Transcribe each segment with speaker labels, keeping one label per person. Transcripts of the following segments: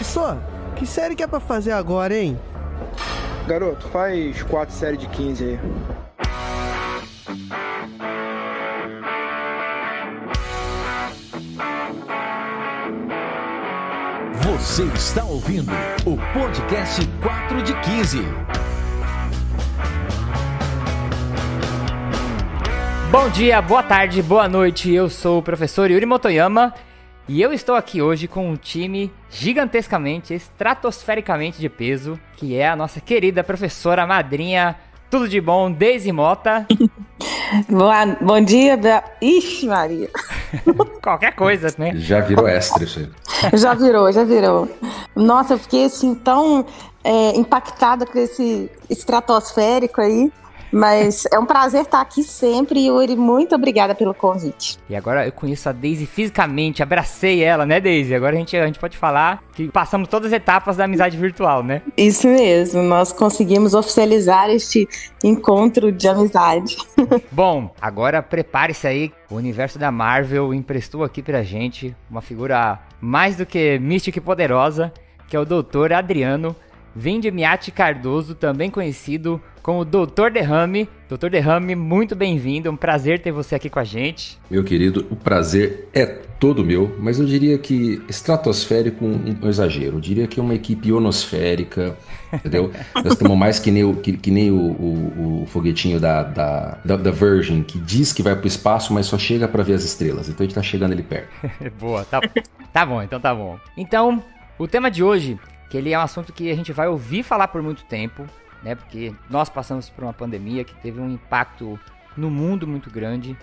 Speaker 1: Professor, que série que é pra fazer agora, hein?
Speaker 2: Garoto, faz 4 séries de 15 aí.
Speaker 3: Você está ouvindo o podcast 4 de 15.
Speaker 4: Bom dia, boa tarde, boa noite, eu sou o professor Yuri Motoyama e eu estou aqui hoje com um time gigantescamente, estratosfericamente de peso, que é a nossa querida professora madrinha, tudo de bom, Deise Mota.
Speaker 5: Bom dia, Ixi, Maria.
Speaker 4: Qualquer coisa, né?
Speaker 6: Já virou extra isso aí.
Speaker 5: Já virou. Nossa, eu fiquei assim tão impactada com esse estratosférico aí. Mas é um prazer estar aqui sempre, Yuri. Muito obrigada pelo convite.
Speaker 4: E agora eu conheço a Deise fisicamente, abracei ela, né, Deise? Agora a gente pode falar que passamos todas as etapas da amizade virtual, né?
Speaker 5: Isso mesmo, nós conseguimos oficializar este encontro de amizade.
Speaker 4: Bom, agora prepare-se aí. O universo da Marvel emprestou aqui pra gente uma figura mais do que mística e poderosa, que é o Dr. Adriano Vendemiati Cardoso, também conhecido como Dr. Derrame. Dr. Derrame, muito bem-vindo, é um prazer ter você aqui com a gente.
Speaker 6: Meu querido, o prazer é todo meu, mas eu diria que estratosférico um exagero. Eu diria que é uma equipe ionosférica, entendeu? Nós estamos mais que nem o foguetinho da Virgin, que diz que vai pro espaço, mas só chega para ver as estrelas. Então a gente tá chegando ali perto.
Speaker 4: Boa, tá bom, então tá bom. Então, o tema de hoje, que ele é um assunto que a gente vai ouvir falar por muito tempo, né? Porque nós passamos por uma pandemia que teve um impacto no mundo muito grande.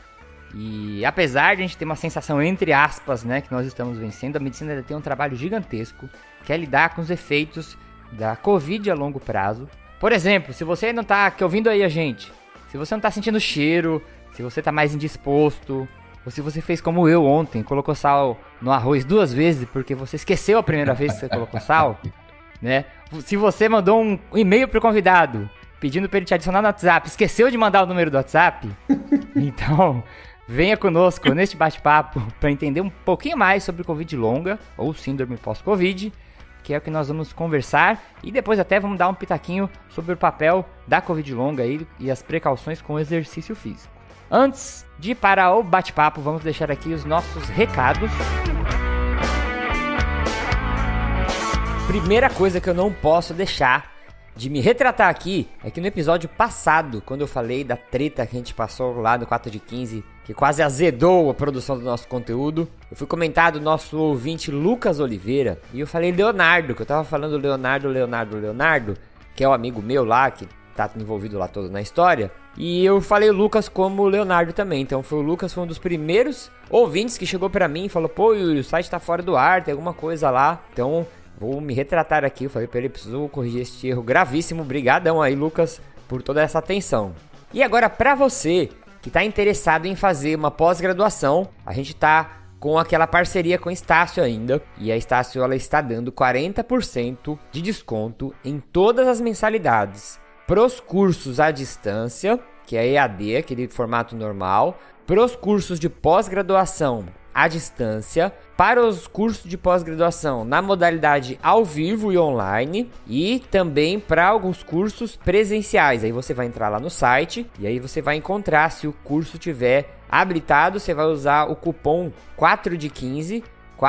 Speaker 4: E apesar de a gente ter uma sensação, entre aspas, né, que nós estamos vencendo, a medicina ainda tem um trabalho gigantesco, que é lidar com os efeitos da Covid a longo prazo. Por exemplo, se você não tá ouvindo aí a gente, se você não tá sentindo cheiro, se você tá mais indisposto, ou se você fez como eu ontem, colocou sal no arroz 2 vezes porque você esqueceu a primeira vez que você colocou sal, né? Se você mandou um e-mail pro convidado pedindo para ele te adicionar no WhatsApp, esqueceu de mandar o número do WhatsApp, então venha conosco neste bate-papo para entender um pouquinho mais sobre Covid longa ou síndrome pós-Covid, que é o que nós vamos conversar, e depois até vamos dar um pitaquinho sobre o papel da Covid longa e as precauções com o exercício físico. Antes de ir para o bate-papo, vamos deixar aqui os nossos recados. Primeira coisa que eu não posso deixar de me retratar aqui é que no episódio passado, quando eu falei da treta que a gente passou lá no 4 de 15, que quase azedou a produção do nosso conteúdo, eu fui comentar do nosso ouvinte Lucas Oliveira, e eu falei Leonardo, que eu tava falando Leonardo, que é o amigo meu lá, que tá envolvido lá todo na história, e eu falei o Lucas como Leonardo também. Então o Lucas foi um dos primeiros ouvintes que chegou pra mim e falou: pô, Yuri, o site tá fora do ar, tem alguma coisa lá. Então vou me retratar aqui. Eu falei pra ele: preciso corrigir este erro gravíssimo. Obrigadão aí, Lucas, por toda essa atenção. E agora, pra você que tá interessado em fazer uma pós-graduação, a gente tá com aquela parceria com a Estácio ainda. E a Estácio, ela está dando 40% de desconto em todas as mensalidades pros cursos à distância, que é EAD, aquele formato normal, pros cursos de pós-graduação à distância, para os cursos de pós-graduação na modalidade ao vivo e online, e também para alguns cursos presenciais. Aí você vai entrar lá no site e aí você vai encontrar, se o curso tiver habilitado, você vai usar o cupom 4 de 15,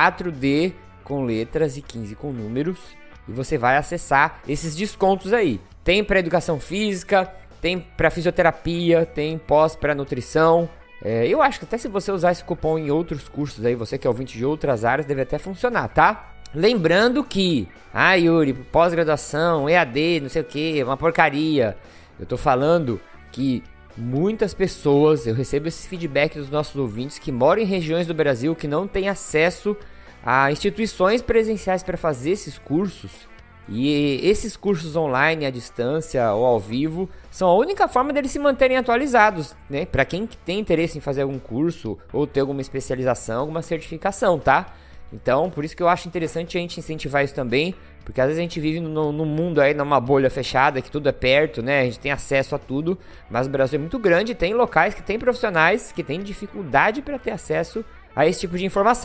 Speaker 4: 4D com letras e 15 com números, e você vai acessar esses descontos aí. Tem para educação física, tem para fisioterapia, tem pós para nutrição. Eu acho que até se você usar esse cupom em outros cursos aí, você que é ouvinte de outras áreas, deve até funcionar, tá? Lembrando que, Yuri, pós-graduação, EAD, não sei o que, uma porcaria. Eu tô falando que muitas pessoas, eu recebo esse feedback dos nossos ouvintes que moram em regiões do Brasil que não têm acesso a instituições presenciais para fazer esses cursos. E esses cursos online, à distância ou ao vivo, são a única forma deles se manterem atualizados, né? Para quem tem interesse em fazer algum curso ou ter alguma especialização, alguma certificação, tá? Então, por isso que eu acho interessante a gente incentivar isso também, porque às vezes a gente vive num mundo aí, numa bolha fechada, que tudo é perto, né? A gente tem acesso a tudo, mas o Brasil é muito grande, tem locais que tem profissionais que têm dificuldade para ter acesso a esse tipo de informação.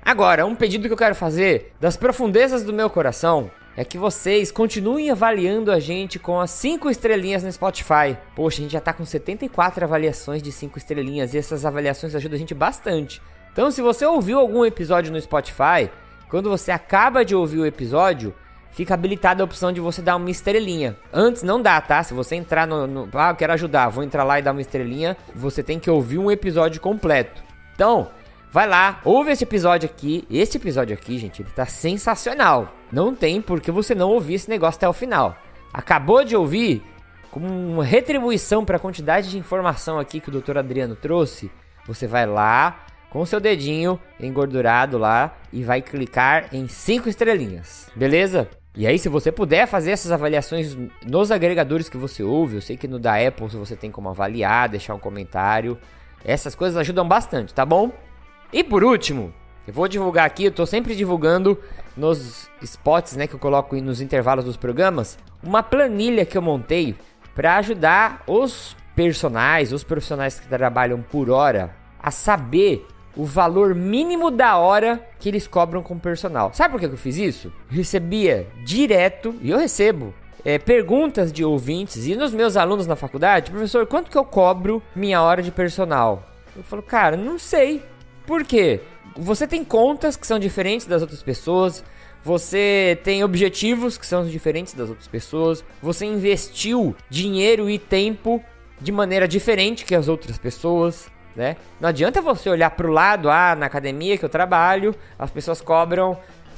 Speaker 4: Agora, um pedido que eu quero fazer das profundezas do meu coração é que vocês continuem avaliando a gente com as 5 estrelinhas no Spotify. Poxa, a gente já tá com 74 avaliações de 5 estrelinhas e essas avaliações ajudam a gente bastante. Então, se você ouviu algum episódio no Spotify, quando você acaba de ouvir o episódio, fica habilitada a opção de você dar uma estrelinha. Antes não dá, tá? Se você entrar eu quero ajudar, vou entrar lá e dar uma estrelinha, você tem que ouvir um episódio completo. Então, vai lá, ouve esse episódio aqui. Esse episódio aqui, gente, ele tá sensacional. Não tem por que você não ouvir esse negócio até o final. Acabou de ouvir, como uma retribuição para a quantidade de informação aqui que o Dr. Adriano trouxe, você vai lá com o seu dedinho engordurado lá e vai clicar em 5 estrelinhas, beleza? E aí, se você puder fazer essas avaliações nos agregadores que você ouve, eu sei que no da Apple você tem como avaliar, deixar um comentário, essas coisas ajudam bastante, tá bom? E por último, eu vou divulgar aqui, eu tô sempre divulgando nos spots, né, que eu coloco nos intervalos dos programas, uma planilha que eu montei para ajudar os profissionais que trabalham por hora, a saber o valor mínimo da hora que eles cobram com personal. Sabe por que eu fiz isso? Eu recebia direto, e eu recebo, perguntas de ouvintes e nos meus alunos na faculdade: professor, quanto que eu cobro minha hora de personal? Eu falo, cara, não sei. Por quê? Você tem contas que são diferentes das outras pessoas, você tem objetivos que são diferentes das outras pessoas, você investiu dinheiro e tempo de maneira diferente que as outras pessoas, né? Não adianta você olhar pro lado, na academia que eu trabalho, as pessoas cobram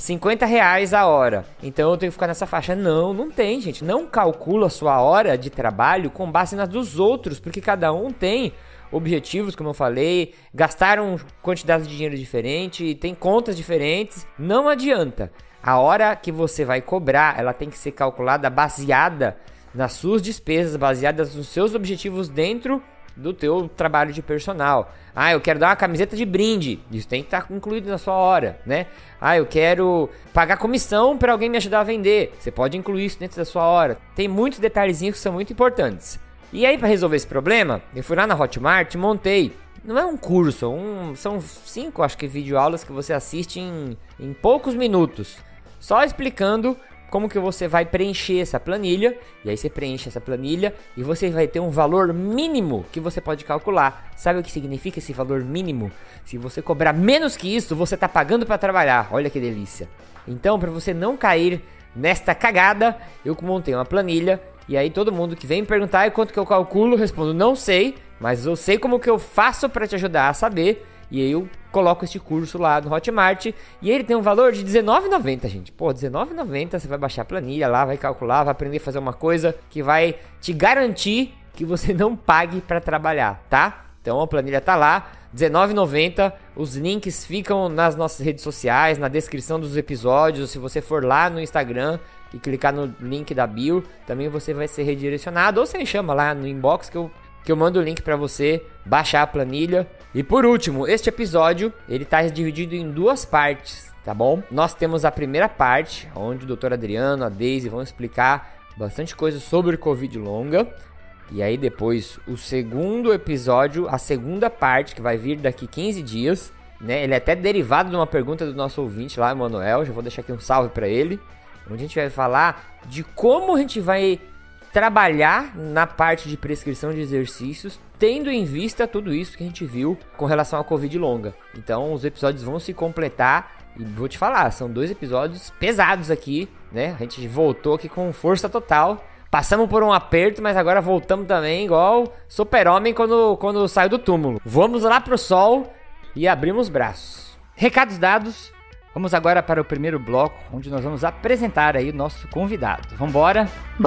Speaker 4: R$50 a hora, então eu tenho que ficar nessa faixa. Não tem, gente. Não calcula a sua hora de trabalho com base nas dos outros, porque cada um tem objetivos, como eu falei, gastaram quantidades de dinheiro diferente, tem contas diferentes. Não adianta. A hora que você vai cobrar, ela tem que ser calculada baseada nas suas despesas, baseadas nos seus objetivos dentro do teu trabalho de personal. Eu quero dar uma camiseta de brinde, isso tem que estar incluído na sua hora, né? Eu quero pagar comissão para alguém me ajudar a vender, você pode incluir isso dentro da sua hora. Tem muitos detalhezinhos que são muito importantes. E aí, para resolver esse problema, eu fui lá na Hotmart e montei. Não é um curso, são 5, acho que, videoaulas que você assiste em poucos minutos, só explicando como que você vai preencher essa planilha. E aí você preenche essa planilha e você vai ter um valor mínimo que você pode calcular. Sabe o que significa esse valor mínimo? Se você cobrar menos que isso, você está pagando para trabalhar. Olha que delícia. Então, para você não cair nesta cagada, eu montei uma planilha. E aí todo mundo que vem me perguntar quanto que eu calculo, eu respondo, não sei, mas eu sei como que eu faço para te ajudar a saber. E aí eu coloco este curso lá no Hotmart e ele tem um valor de R$19,90, gente. Pô, R$19,90, você vai baixar a planilha lá, vai calcular, vai aprender a fazer uma coisa que vai te garantir que você não pague para trabalhar, tá? Então a planilha tá lá, R$19,90, os links ficam nas nossas redes sociais, na descrição dos episódios. Se você for lá no Instagram e clicar no link da bio, também você vai ser redirecionado, ou você me chama lá no inbox que eu mando o link para você baixar a planilha. E por último, este episódio, ele tá dividido em 2 partes, tá bom? Nós temos a primeira parte, onde o Dr. Adriano, a Daisy vão explicar bastante coisa sobre Covid longa. E aí depois, o segundo episódio, a segunda parte, que vai vir daqui 15 dias, né? Ele é até derivado de uma pergunta do nosso ouvinte lá, Emanuel, já vou deixar aqui um salve para ele, onde a gente vai falar de como a gente vai trabalhar na parte de prescrição de exercícios, tendo em vista tudo isso que a gente viu com relação à Covid longa. Então os episódios vão se completar e vou te falar, são 2 episódios pesados aqui, né? A gente voltou aqui com força total, passamos por um aperto, mas agora voltamos também igual Super-Homem quando saiu do túmulo. Vamos lá pro sol e abrimos os braços. Recados dados. Vamos agora para o primeiro bloco, onde nós vamos apresentar aí o nosso convidado. Vambora?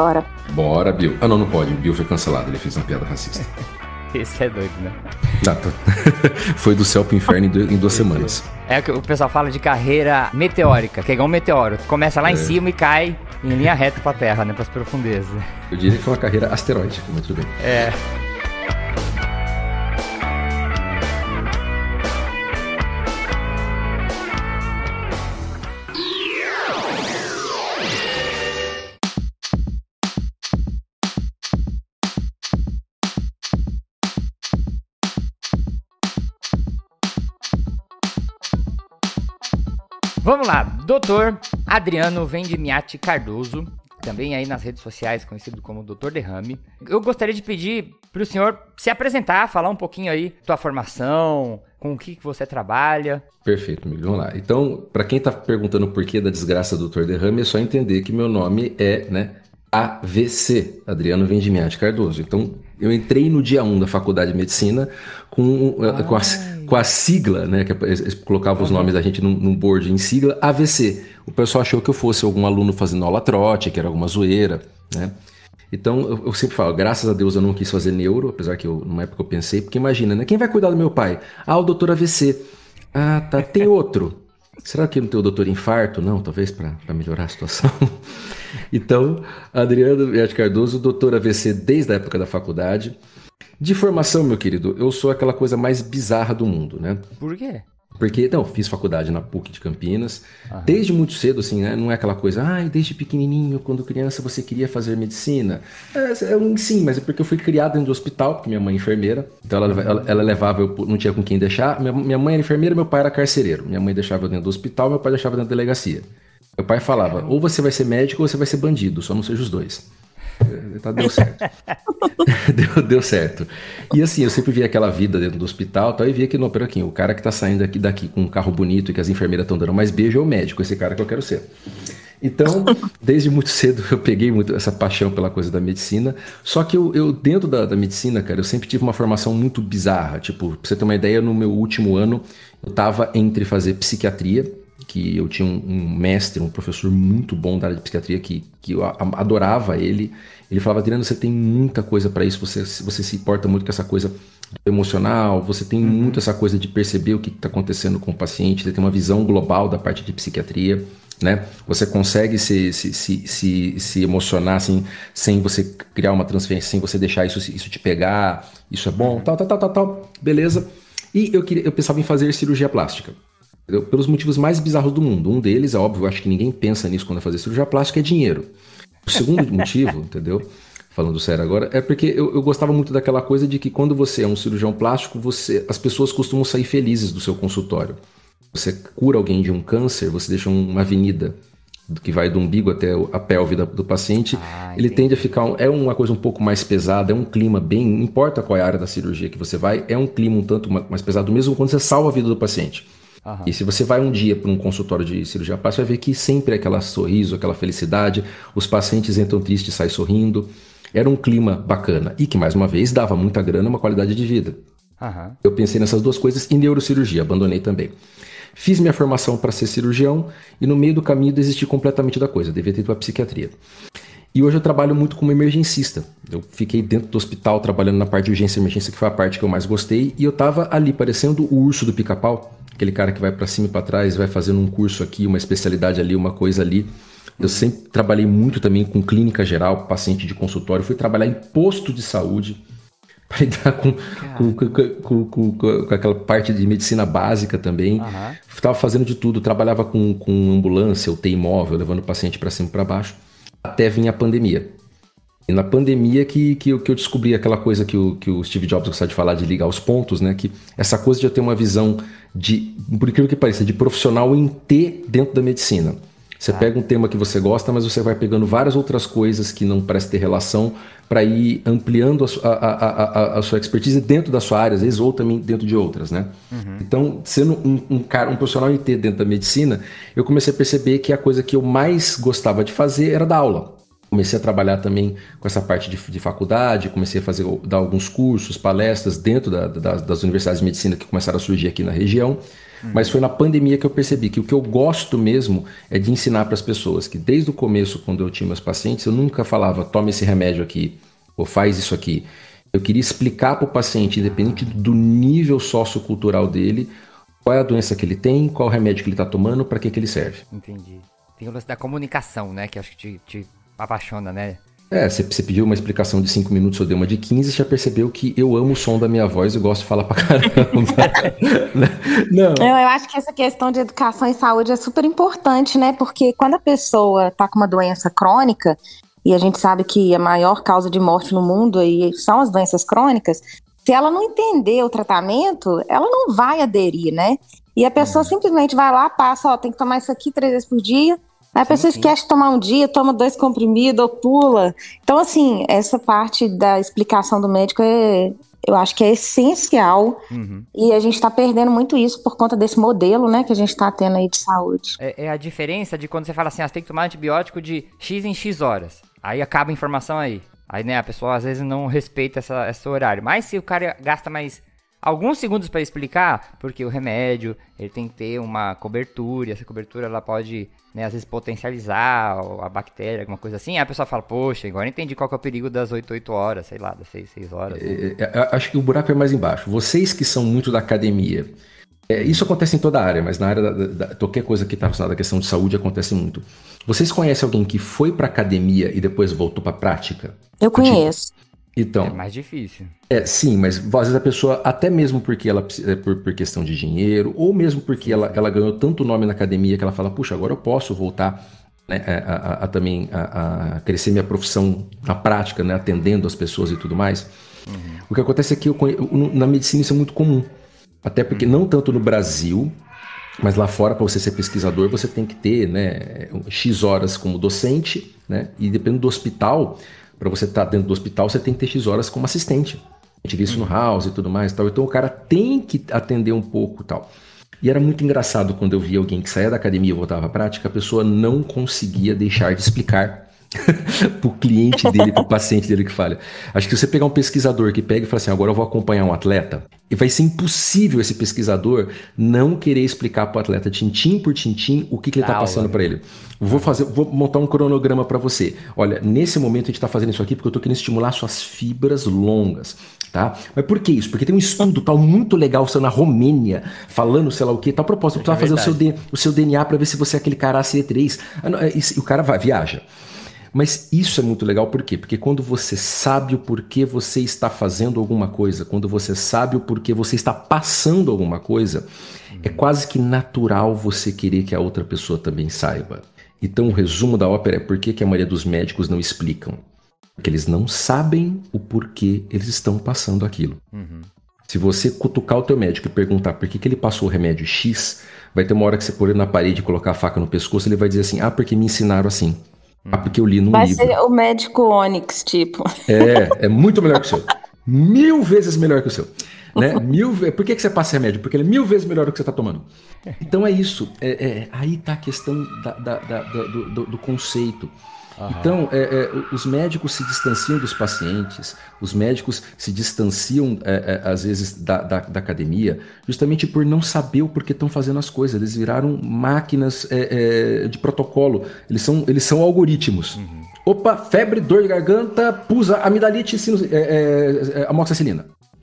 Speaker 6: Bora, Bill. Não pode. O Bill foi cancelado. Ele fez uma piada racista.
Speaker 4: Esse é doido, né?
Speaker 6: Foi do céu pro inferno em 2 semanas.
Speaker 4: É o que o pessoal fala de carreira meteórica, que é igual um meteoro. Começa lá em cima e cai em linha reta pra terra, né? Pras profundezas.
Speaker 6: Eu diria que foi uma carreira asteroide, mas tudo bem.
Speaker 4: Vamos lá, doutor Adriano Vendimiati Cardoso, também aí nas redes sociais conhecido como Dr. Derrame. Eu gostaria de pedir para o senhor se apresentar, falar um pouquinho aí da tua formação, com o que você trabalha.
Speaker 6: Perfeito, amigo. Vamos lá. Então, para quem tá perguntando o porquê da desgraça do Dr. Derrame, é só entender que meu nome é, AVC, Adriano Vendimiati Cardoso. Então, eu entrei no dia 1 da faculdade de medicina com a sigla, né? Que eles colocavam os nomes da gente num board em sigla, AVC. O pessoal achou que eu fosse algum aluno fazendo aula trote, que era alguma zoeira, né? Então, eu sempre falo, graças a Deus eu não quis fazer neuro, apesar que numa época eu pensei, porque imagina, né? Quem vai cuidar do meu pai? O doutor AVC. Ah, tá, tem outro. Será que não tem o doutor infarto? Não, talvez para melhorar a situação. Então, Adriano Vendimiati Cardoso, doutor AVC desde a época da faculdade. De formação, meu querido, eu sou aquela coisa mais bizarra do mundo, né?
Speaker 4: Por quê?
Speaker 6: Porque, fiz faculdade na PUC de Campinas, desde muito cedo, assim, né? Não é aquela coisa, desde pequenininho, quando criança, você queria fazer medicina. Sim, mas é porque eu fui criado dentro do hospital, porque minha mãe é enfermeira, então ela levava, eu não tinha com quem deixar. Minha mãe era enfermeira, meu pai era carcereiro. Minha mãe deixava eu dentro do hospital, meu pai deixava eu dentro da delegacia. Meu pai falava, ou você vai ser médico ou você vai ser bandido, só não seja os dois. Deu certo. deu certo. E assim, eu sempre via aquela vida dentro do hospital, tal, e via que, peraí, o cara que tá saindo daqui com um carro bonito e que as enfermeiras estão dando mais beijo é o médico, esse cara que eu quero ser. Então, desde muito cedo eu peguei muito essa paixão pela coisa da medicina, só que eu dentro da medicina, cara, eu sempre tive uma formação muito bizarra, tipo, pra você ter uma ideia, no meu último ano eu tava entre fazer psiquiatria, que eu tinha um mestre, um professor muito bom da área de psiquiatria, que eu adorava ele. Ele falava, Adriano, você tem muita coisa para isso, você se importa muito com essa coisa emocional, você tem muito essa coisa de perceber o que está acontecendo com o paciente, você tem uma visão global da parte de psiquiatria, né? Você consegue se emocionar assim, sem você criar uma transferência, sem você deixar isso te pegar, isso é bom, tal, beleza. E eu pensava em fazer cirurgia plástica. Pelos motivos mais bizarros do mundo. Um deles, é óbvio, eu acho que ninguém pensa nisso quando vai fazer cirurgia plástica, é dinheiro. O segundo motivo, entendeu? Falando sério agora, é porque eu gostava muito daquela coisa de que quando você é um cirurgião plástico, as pessoas costumam sair felizes do seu consultório. Você cura alguém de um câncer, você deixa uma avenida que vai do umbigo até a pelve do paciente, ele tende a ficar, é uma coisa um pouco mais pesada, é um clima bem, não importa qual é a área da cirurgia que você vai, é um clima um tanto mais pesado, mesmo quando você salva a vida do paciente. E se você vai um dia para um consultório de cirurgia plástica, vai ver que sempre é aquele sorriso, aquela felicidade, os pacientes entram tristes e saem sorrindo. Era um clima bacana e que, mais uma vez, dava muita grana e uma qualidade de vida. Eu pensei nessas duas coisas e neurocirurgia, abandonei também. Fiz minha formação para ser cirurgião e no meio do caminho desisti completamente da coisa, devia ter ido para psiquiatria. E hoje eu trabalho muito como emergencista. Eu fiquei dentro do hospital trabalhando na parte de urgência e emergência, que foi a parte que eu mais gostei, e eu tava ali parecendo o urso do Pica-Pau, aquele cara que vai para cima e para trás, vai fazendo um curso aqui, uma especialidade ali, uma coisa ali. Eu sempre trabalhei muito também com clínica geral, paciente de consultório, fui trabalhar em posto de saúde, para lidar com aquela parte de medicina básica também. Estava fazendo de tudo, trabalhava com ambulância, UTI móvel, levando o paciente para cima e para baixo, até vir a pandemia. E na pandemia que eu descobri aquela coisa que o Steve Jobs gostava de falar, de ligar os pontos, né? Que essa coisa de eu ter uma visão por incrível que pareça, de profissional em T dentro da medicina. Você pega um tema que você gosta, mas você vai pegando várias outras coisas que não parecem ter relação para ir ampliando a sua expertise dentro da sua área, às vezes, ou também dentro de outras, né? Então, sendo um profissional em T dentro da medicina, eu comecei a perceber que a coisa que eu mais gostava de fazer era dar aula. Comecei a trabalhar também com essa parte de faculdade, comecei a dar alguns cursos, palestras dentro das universidades de medicina que começaram a surgir aqui na região. Mas foi na pandemia que eu percebi que o que eu gosto mesmo é de ensinar para as pessoas, que desde o começo, quando eu tinha meus pacientes, eu nunca falava, toma esse remédio aqui, ou faz isso aqui. Eu queria explicar para o paciente, independente do nível sociocultural dele, qual é a doença que ele tem, qual é o remédio que ele está tomando, para que ele serve.
Speaker 4: Entendi. Tem o lance da comunicação, né, que acho que te apaixona, né?
Speaker 6: Você pediu uma explicação de 5 minutos, eu dei uma de 15, você já percebeu que eu amo o som da minha voz e gosto de falar pra caramba. Não.
Speaker 5: Eu acho que essa questão de educação e saúde é super importante, né? Porque quando a pessoa tá com uma doença crônica, e a gente sabe que a maior causa de morte no mundo aí são as doenças crônicas, se ela não entender o tratamento, ela não vai aderir, né? E a pessoa simplesmente vai lá, passa, ó, tem que tomar isso aqui 3 vezes por dia. Aí a pessoa esquece de tomar um dia, toma 2 comprimidos ou pula. Então, assim, essa parte da explicação do médico eu acho que é essencial. E a gente tá perdendo muito isso por conta desse modelo, né, que a gente tá tendo aí de saúde.
Speaker 4: É a diferença de quando você fala assim, você tem que tomar antibiótico de X em X horas. Aí acaba a informação aí. Aí, né, a pessoa às vezes não respeita esse horário. Mas se o cara gasta mais alguns segundos para explicar, porque o remédio, ele tem que ter uma cobertura, e essa cobertura ela pode, né, às vezes potencializar a bactéria, alguma coisa assim, aí a pessoa fala, poxa, agora entendi qual que é o perigo das 8 horas, sei lá, das 6 horas.
Speaker 6: Acho que o buraco é mais embaixo. Vocês que são muito da academia, isso acontece em toda a área, mas na área qualquer coisa que está relacionada à questão de saúde acontece muito. Vocês conhecem alguém que foi para academia e depois voltou para prática?
Speaker 5: Eu conheço.
Speaker 6: Então,
Speaker 4: É mais difícil.
Speaker 6: Sim, mas às vezes a pessoa, até mesmo porque ela por questão de dinheiro, ou mesmo porque ela ganhou tanto nome na academia que ela fala, puxa, agora eu posso voltar, né, também a crescer minha profissão na prática, né, atendendo as pessoas e tudo mais. O que acontece é que na medicina isso é muito comum. Até porque não tanto no Brasil, mas lá fora, para você ser pesquisador, você tem que ter, né, X horas como docente, né, e dependendo do hospital, para você estar dentro do hospital, você tem que ter X horas como assistente. A gente vê isso no House e tudo mais. Tal. Então o cara tem que atender um pouco e tal. E era muito engraçado quando eu via alguém que saía da academia e voltava à prática, a pessoa não conseguia deixar de explicar pro cliente dele, pro paciente dele que fala. Acho que se você pegar um pesquisador que pega e fala assim, agora eu vou acompanhar um atleta, e vai ser impossível esse pesquisador não querer explicar pro atleta tintim por tintim o que ele tá passando para ele. Vou montar um cronograma para você. Olha, nesse momento a gente tá fazendo isso aqui porque eu tô querendo estimular suas fibras longas. Tá? Mas por que isso? Porque tem um estudo tal muito legal na Romênia, falando sei lá o que, tal propósito, tu vai fazer o seu DNA para ver se você é aquele cara ACE3. E o cara viaja. Mas isso é muito legal, por quê? Porque quando você sabe o porquê você está fazendo alguma coisa, quando você sabe o porquê você está passando alguma coisa, é quase que natural você querer que a outra pessoa também saiba. Então o resumo da ópera é por que a maioria dos médicos não explicam. Porque eles não sabem o porquê eles estão passando aquilo. Se você cutucar o teu médico e perguntar por que ele passou o remédio X, vai ter uma hora que você pôr ele na parede e colocar a faca no pescoço, ele vai dizer assim, porque me ensinaram assim. Porque eu li num livro.
Speaker 5: Vai ser o médico Onyx, tipo.
Speaker 6: É muito melhor que o seu. 1000 vezes melhor que o seu. Né? Por que você passa remédio? Porque ele é 1000 vezes melhor do que você está tomando. Então é isso. Aí está a questão do conceito. Então, os médicos se distanciam dos pacientes, os médicos se distanciam, às vezes, da academia, justamente por não saber o porquê estão fazendo as coisas. Eles viraram máquinas de protocolo, eles são algoritmos. Opa, febre, dor de garganta, pus, amidalite, amoxicilina.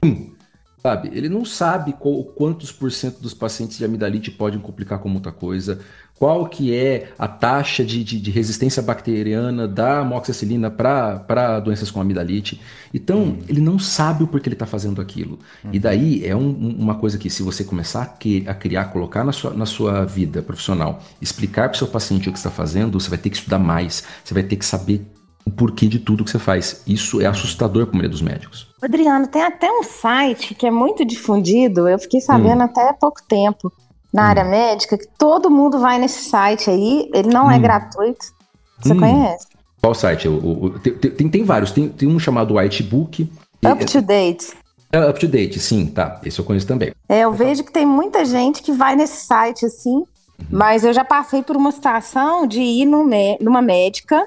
Speaker 6: Sabe? Ele não sabe quantos % dos pacientes de amidalite podem complicar com muita coisa, qual que é a taxa de resistência bacteriana da amoxicilina para doenças com amidalite. Então, ele não sabe o porquê ele está fazendo aquilo. E daí é uma coisa que, se você começar a criar, colocar na sua vida profissional, explicar para o seu paciente o que você está fazendo, você vai ter que estudar mais, você vai ter que saber o porquê de tudo que você faz. Isso é assustador para a maioria dos médicos.
Speaker 5: Adriano, tem até um site que é muito difundido, eu fiquei sabendo até há pouco tempo, na área médica, que todo mundo vai nesse site aí, ele não é gratuito. Você conhece?
Speaker 6: Qual site? Tem vários, tem um chamado Whitebook.
Speaker 5: Up to Date.
Speaker 6: Up to Date, sim, tá. Esse eu conheço também.
Speaker 5: Eu vejo que tem muita gente que vai nesse site assim, mas eu já passei por uma situação de ir numa médica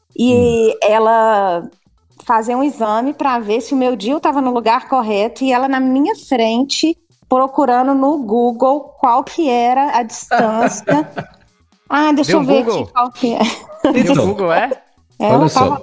Speaker 5: e ela fazer um exame para ver se o meu DIU estava no lugar correto e ela na minha frente procurando no Google qual que era a distância. Deixa eu ver aqui qual que é.
Speaker 4: No Google,
Speaker 6: Olha só.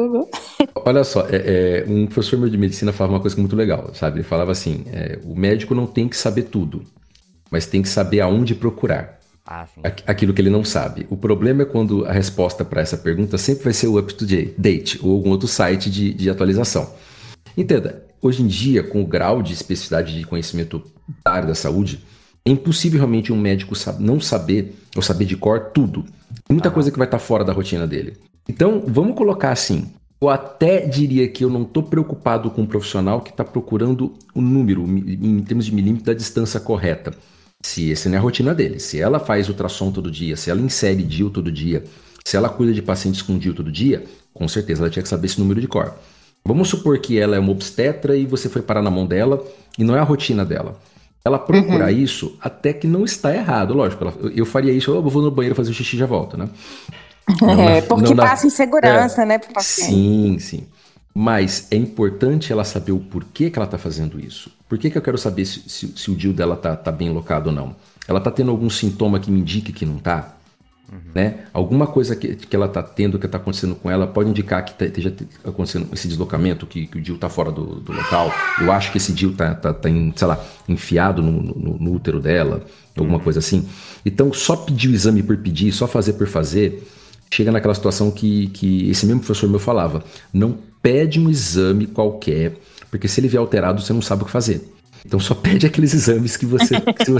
Speaker 6: Olha só, um professor meu de medicina falava uma coisa muito legal, sabe? Ele falava assim, o médico não tem que saber tudo, mas tem que saber aonde procurar.
Speaker 4: Sim.
Speaker 6: Aquilo que ele não sabe. O problema é quando a resposta para essa pergunta sempre vai ser o Up to Date ou algum outro site de atualização. Entenda, hoje em dia, com o grau de especificidade de conhecimento da área da saúde, é impossível realmente um médico não saber ou saber de cor tudo. Tem muita coisa que vai estar fora da rotina dele. Então, vamos colocar assim, eu até diria que eu não estou preocupado com um profissional que está procurando o número, em termos de milímetro, da distância correta. Se essa não é a rotina dele, se ela faz ultrassom todo dia, se ela insere DIU todo dia, se ela cuida de pacientes com DIU todo dia, com certeza ela tinha que saber esse número de cor. Vamos supor que ela é uma obstetra e você foi parar na mão dela e não é a rotina dela. Ela procurar isso até que não está errado, lógico. Eu faria isso, eu vou no banheiro fazer o xixi e já volto, né?
Speaker 5: Porque passa insegurança, né, pro paciente.
Speaker 6: Sim. Mas é importante ela saber o porquê que ela está fazendo isso. Por que eu quero saber se o DIU dela tá bem locado ou não? Ela está tendo algum sintoma que me indique que não está? Né? Alguma coisa que ela está tendo, que está acontecendo com ela, pode indicar que esteja acontecendo esse deslocamento, que o DIU está fora do local. Eu acho que esse DIU está sei lá, enfiado no útero dela, alguma coisa assim. Então, só pedir o exame por pedir, só fazer por fazer, chega naquela situação que esse mesmo professor meu falava. Não pede um exame qualquer, porque se ele vier alterado, você não sabe o que fazer. Então só pede aqueles exames que você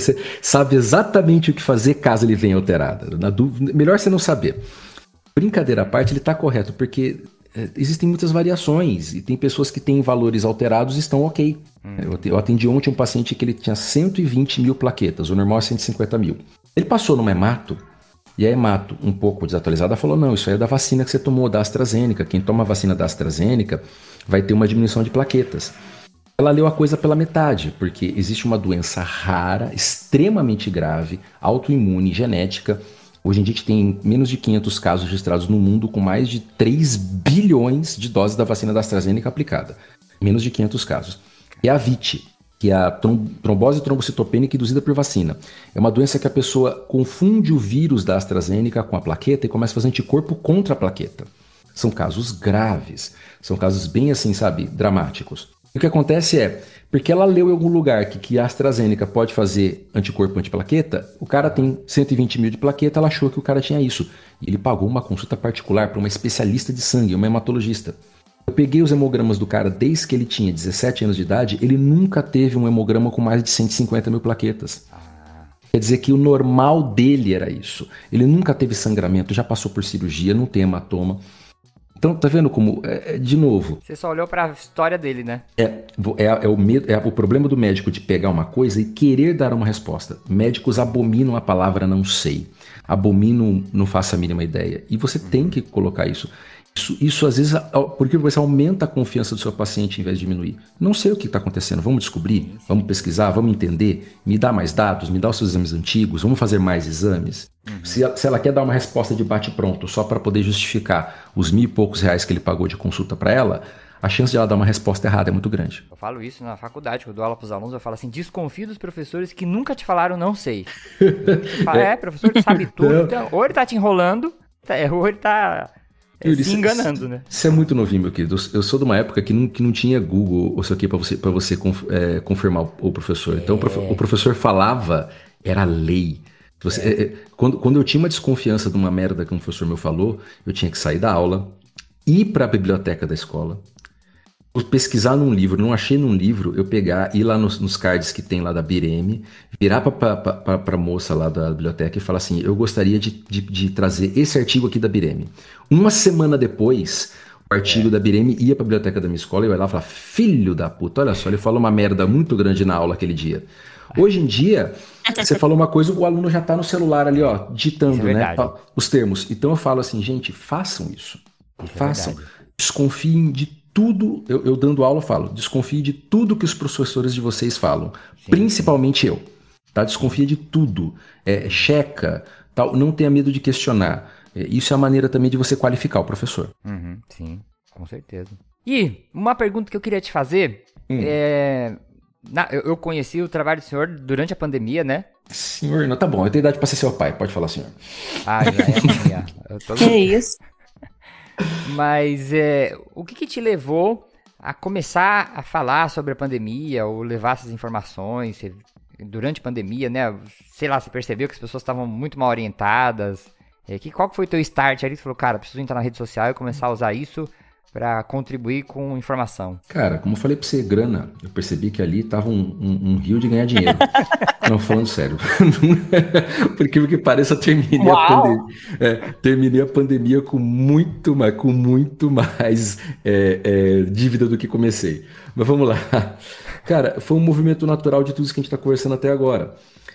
Speaker 6: sabe exatamente o que fazer caso ele venha alterado. Na dúvida, melhor você não saber. Brincadeira à parte, ele está correto, porque existem muitas variações e tem pessoas que têm valores alterados e estão ok. Eu atendi ontem um paciente que ele tinha 120 mil plaquetas, o normal é 150 mil. Ele passou numa hemato, e a hemato, um pouco desatualizada, falou, não, isso aí é da vacina que você tomou, da AstraZeneca. Quem toma a vacina da AstraZeneca vai ter uma diminuição de plaquetas. Ela leu a coisa pela metade, porque existe uma doença rara, extremamente grave, autoimune, genética. Hoje em dia a gente tem menos de 500 casos registrados no mundo com mais de 3 bilhões de doses da vacina da AstraZeneca aplicada. Menos de 500 casos. E a VIT, que é a trombose trombocitopênica induzida por vacina. É uma doença que a pessoa confunde o vírus da AstraZeneca com a plaqueta e começa a fazer anticorpo contra a plaqueta. São casos graves, são casos bem assim, sabe, dramáticos. O que acontece é, porque ela leu em algum lugar que a AstraZeneca pode fazer anticorpo antiplaqueta, o cara tem 120 mil de plaqueta, ela achou que o cara tinha isso. E ele pagou uma consulta particular para uma especialista de sangue, uma hematologista. Eu peguei os hemogramas do cara desde que ele tinha 17 anos de idade, ele nunca teve um hemograma com mais de 150 mil plaquetas. Quer dizer que o normal dele era isso. Ele nunca teve sangramento, já passou por cirurgia, não tem hematoma. Então, tá vendo como, de novo...
Speaker 4: Você só olhou pra história dele, né?
Speaker 6: O problema do médico de pegar uma coisa e querer dar uma resposta. Médicos abominam a palavra não sei. Abominam não faço a mínima ideia. E você tem que colocar isso. Isso às vezes, porque você aumenta a confiança do seu paciente em vez de diminuir. Não sei o que está acontecendo, vamos descobrir, vamos pesquisar, vamos entender, me dá mais dados, me dá os seus exames antigos, vamos fazer mais exames. Se ela quer dar uma resposta de bate-pronto só para poder justificar os R$1.000 e poucos que ele pagou de consulta para ela, a chance de ela dar uma resposta errada é muito grande.
Speaker 4: Eu falo isso na faculdade, quando eu dou aula para os alunos, eu falo assim, desconfio dos professores que nunca te falaram não sei. Professor que sabe tudo, então, ou ele tá te enrolando, ou ele tá... se enganando, né?
Speaker 6: Isso é muito novinho, meu querido. Eu sou de uma época que não tinha Google ou sei o que pra você confirmar o professor. Então o professor falava, era lei. Quando eu tinha uma desconfiança de uma merda que um professor meu falou, eu tinha que sair da aula, ir pra biblioteca da escola, pesquisar num livro, não achei num livro, eu pegar, ir lá nos cards que tem lá da BIREM, virar pra moça lá da biblioteca e falar assim, eu gostaria de trazer esse artigo aqui da BIREM. Uma semana depois, o artigo da BIREM ia pra biblioteca da minha escola e eu ia lá e falava, filho da puta, olha só, ele falou uma merda muito grande na aula aquele dia. Hoje em dia, você falou uma coisa, o aluno já tá no celular ali, ó, digitando, né, os termos. Então eu falo assim, gente, façam isso. Façam. Desconfiem de tudo, eu dando aula falo, desconfie de tudo que os professores de vocês falam, principalmente eu, tá? Desconfia de tudo, checa, tal, não tenha medo de questionar, isso é a maneira também de você qualificar o professor.
Speaker 4: Sim, com certeza. E uma pergunta que eu queria te fazer, eu conheci o trabalho do senhor durante a pandemia, né?
Speaker 6: Senhor, não, tá bom, eu tenho idade pra ser seu pai, pode falar, senhor.
Speaker 4: Ah, já é.
Speaker 5: Que isso?
Speaker 4: Mas o que te levou a começar a falar sobre a pandemia ou levar essas informações durante a pandemia, né? Sei lá, você percebeu que as pessoas estavam muito mal orientadas. Qual que foi o teu start ali? Você falou, cara, preciso entrar na rede social e começar a usar isso para contribuir com informação.
Speaker 6: Cara, como eu falei pra você, grana, eu percebi que ali tava um rio de ganhar dinheiro. Não, falando sério. Porque o que pareça, terminei a pandemia com muito mais dívida do que comecei. Mas vamos lá. Cara, foi um movimento natural de tudo isso que a gente tá conversando até agora.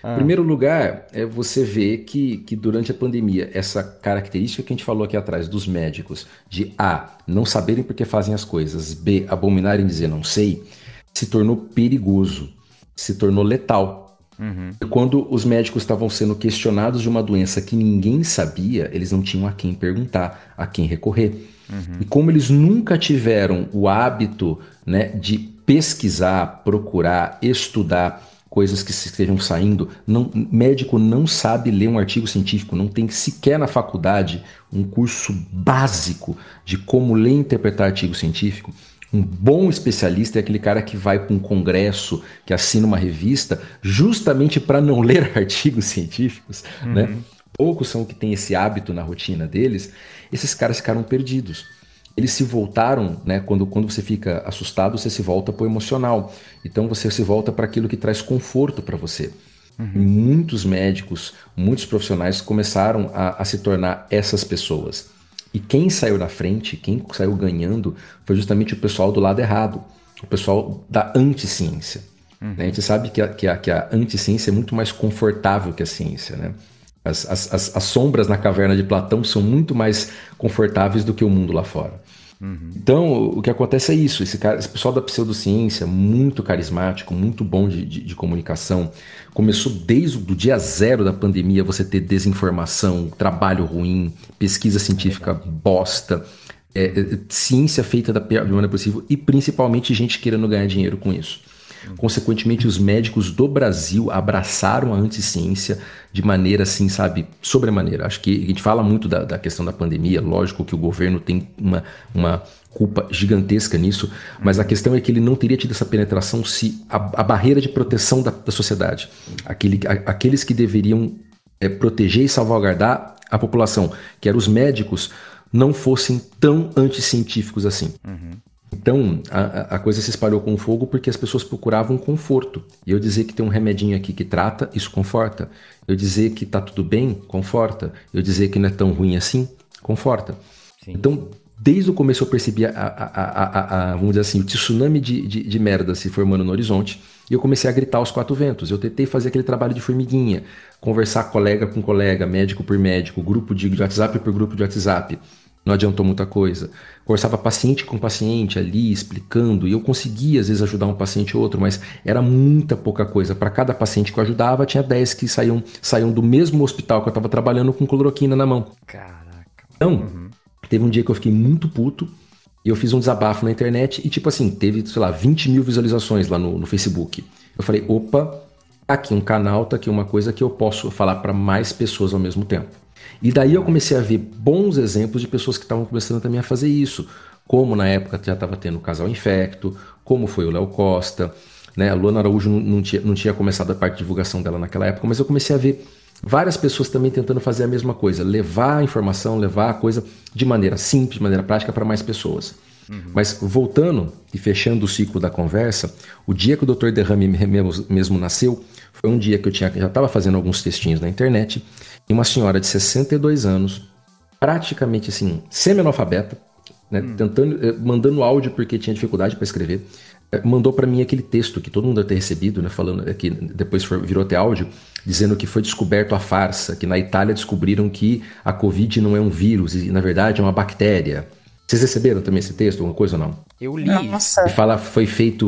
Speaker 6: Em primeiro lugar, você vê que durante a pandemia, essa característica que a gente falou aqui atrás dos médicos, de A, não saberem por que fazem as coisas, B, abominarem dizer não sei, se tornou perigoso, se tornou letal. E quando os médicos estavam sendo questionados de uma doença que ninguém sabia, eles não tinham a quem perguntar, a quem recorrer. E como eles nunca tiveram o hábito, né, de pesquisar, procurar, estudar coisas que estejam saindo, médico não sabe ler um artigo científico, não tem sequer na faculdade um curso básico de como ler e interpretar artigo científico. Um bom especialista é aquele cara que vai para um congresso, que assina uma revista, justamente para não ler artigos científicos, né? Poucos são que têm esse hábito na rotina deles. Esses caras ficaram perdidos. Eles se voltaram, né? Quando você fica assustado, você se volta para o emocional. Então você se volta para aquilo que traz conforto para você. E muitos médicos, muitos profissionais começaram a se tornar essas pessoas. E quem saiu na frente, quem saiu ganhando, foi justamente o pessoal do lado errado, o pessoal da anticiência. A gente sabe que a anticiência é muito mais confortável que a ciência, né? As sombras na caverna de Platão são muito mais confortáveis do que o mundo lá fora. Então, o que acontece é isso. Esse pessoal da pseudociência, muito carismático, muito bom de comunicação, começou desde o dia zero da pandemia você ter desinformação, trabalho ruim, pesquisa científica bosta, ciência feita da pior maneira possível e principalmente gente querendo ganhar dinheiro com isso. Consequentemente, os médicos do Brasil abraçaram a anticiência de maneira assim, sabe, sobremaneira. Acho que a gente fala muito da questão da pandemia, lógico que o governo tem uma culpa gigantesca nisso, mas a questão é que ele não teria tido essa penetração se a barreira de proteção da sociedade, aqueles que deveriam proteger e salvaguardar a população, que eram os médicos, não fossem tão anticientíficos assim. Então, a coisa se espalhou com fogo porque as pessoas procuravam conforto. E eu dizer que tem um remedinho aqui que trata, isso conforta. Eu dizer que tá tudo bem, conforta. Eu dizer que não é tão ruim assim, conforta. Sim. Então, desde o começo eu percebi vamos dizer assim, o tsunami de merda se formando no horizonte. E eu comecei a gritar aos quatro ventos. Eu tentei fazer aquele trabalho de formiguinha. Conversar colega com colega, médico por médico, grupo de WhatsApp por grupo de WhatsApp. Não adiantou muita coisa. Conversava paciente com paciente ali, explicando, e eu conseguia às vezes ajudar um paciente ou outro, mas era muita pouca coisa. Para cada paciente que eu ajudava, tinha 10 que saíam do mesmo hospital que eu estava trabalhando com cloroquina na mão.
Speaker 4: Caraca.
Speaker 6: Então, teve um dia que eu fiquei muito puto, e eu fiz um desabafo na internet, e tipo assim, teve, sei lá, 20 mil visualizações lá no Facebook. Eu falei, opa, tá aqui um canal, tá aqui uma coisa que eu posso falar para mais pessoas ao mesmo tempo. E daí eu comecei a ver bons exemplos de pessoas que estavam começando também a fazer isso. Como na época já estava tendo o Casal Infecto, como foi o Léo Costa, né? A Luana Araújo não tinha começado a parte de divulgação dela naquela época, mas eu comecei a ver várias pessoas também tentando fazer a mesma coisa. Levar a informação, levar a coisa de maneira simples, de maneira prática para mais pessoas. Mas voltando e fechando o ciclo da conversa, o dia que o Dr. Derrame mesmo nasceu, foi um dia que eu já estava fazendo alguns textinhos na internet, e uma senhora de 62 anos, praticamente assim, semi-analfabeta, né, mandando áudio porque tinha dificuldade para escrever, mandou para mim aquele texto que todo mundo deve ter recebido, né, falando que depois virou até áudio, dizendo que foi descoberto a farsa, que na Itália descobriram que a Covid não é um vírus, e na verdade é uma bactéria. Vocês receberam também esse texto, alguma coisa ou não?
Speaker 4: Eu li.
Speaker 5: Nossa.
Speaker 6: E fala, foi feito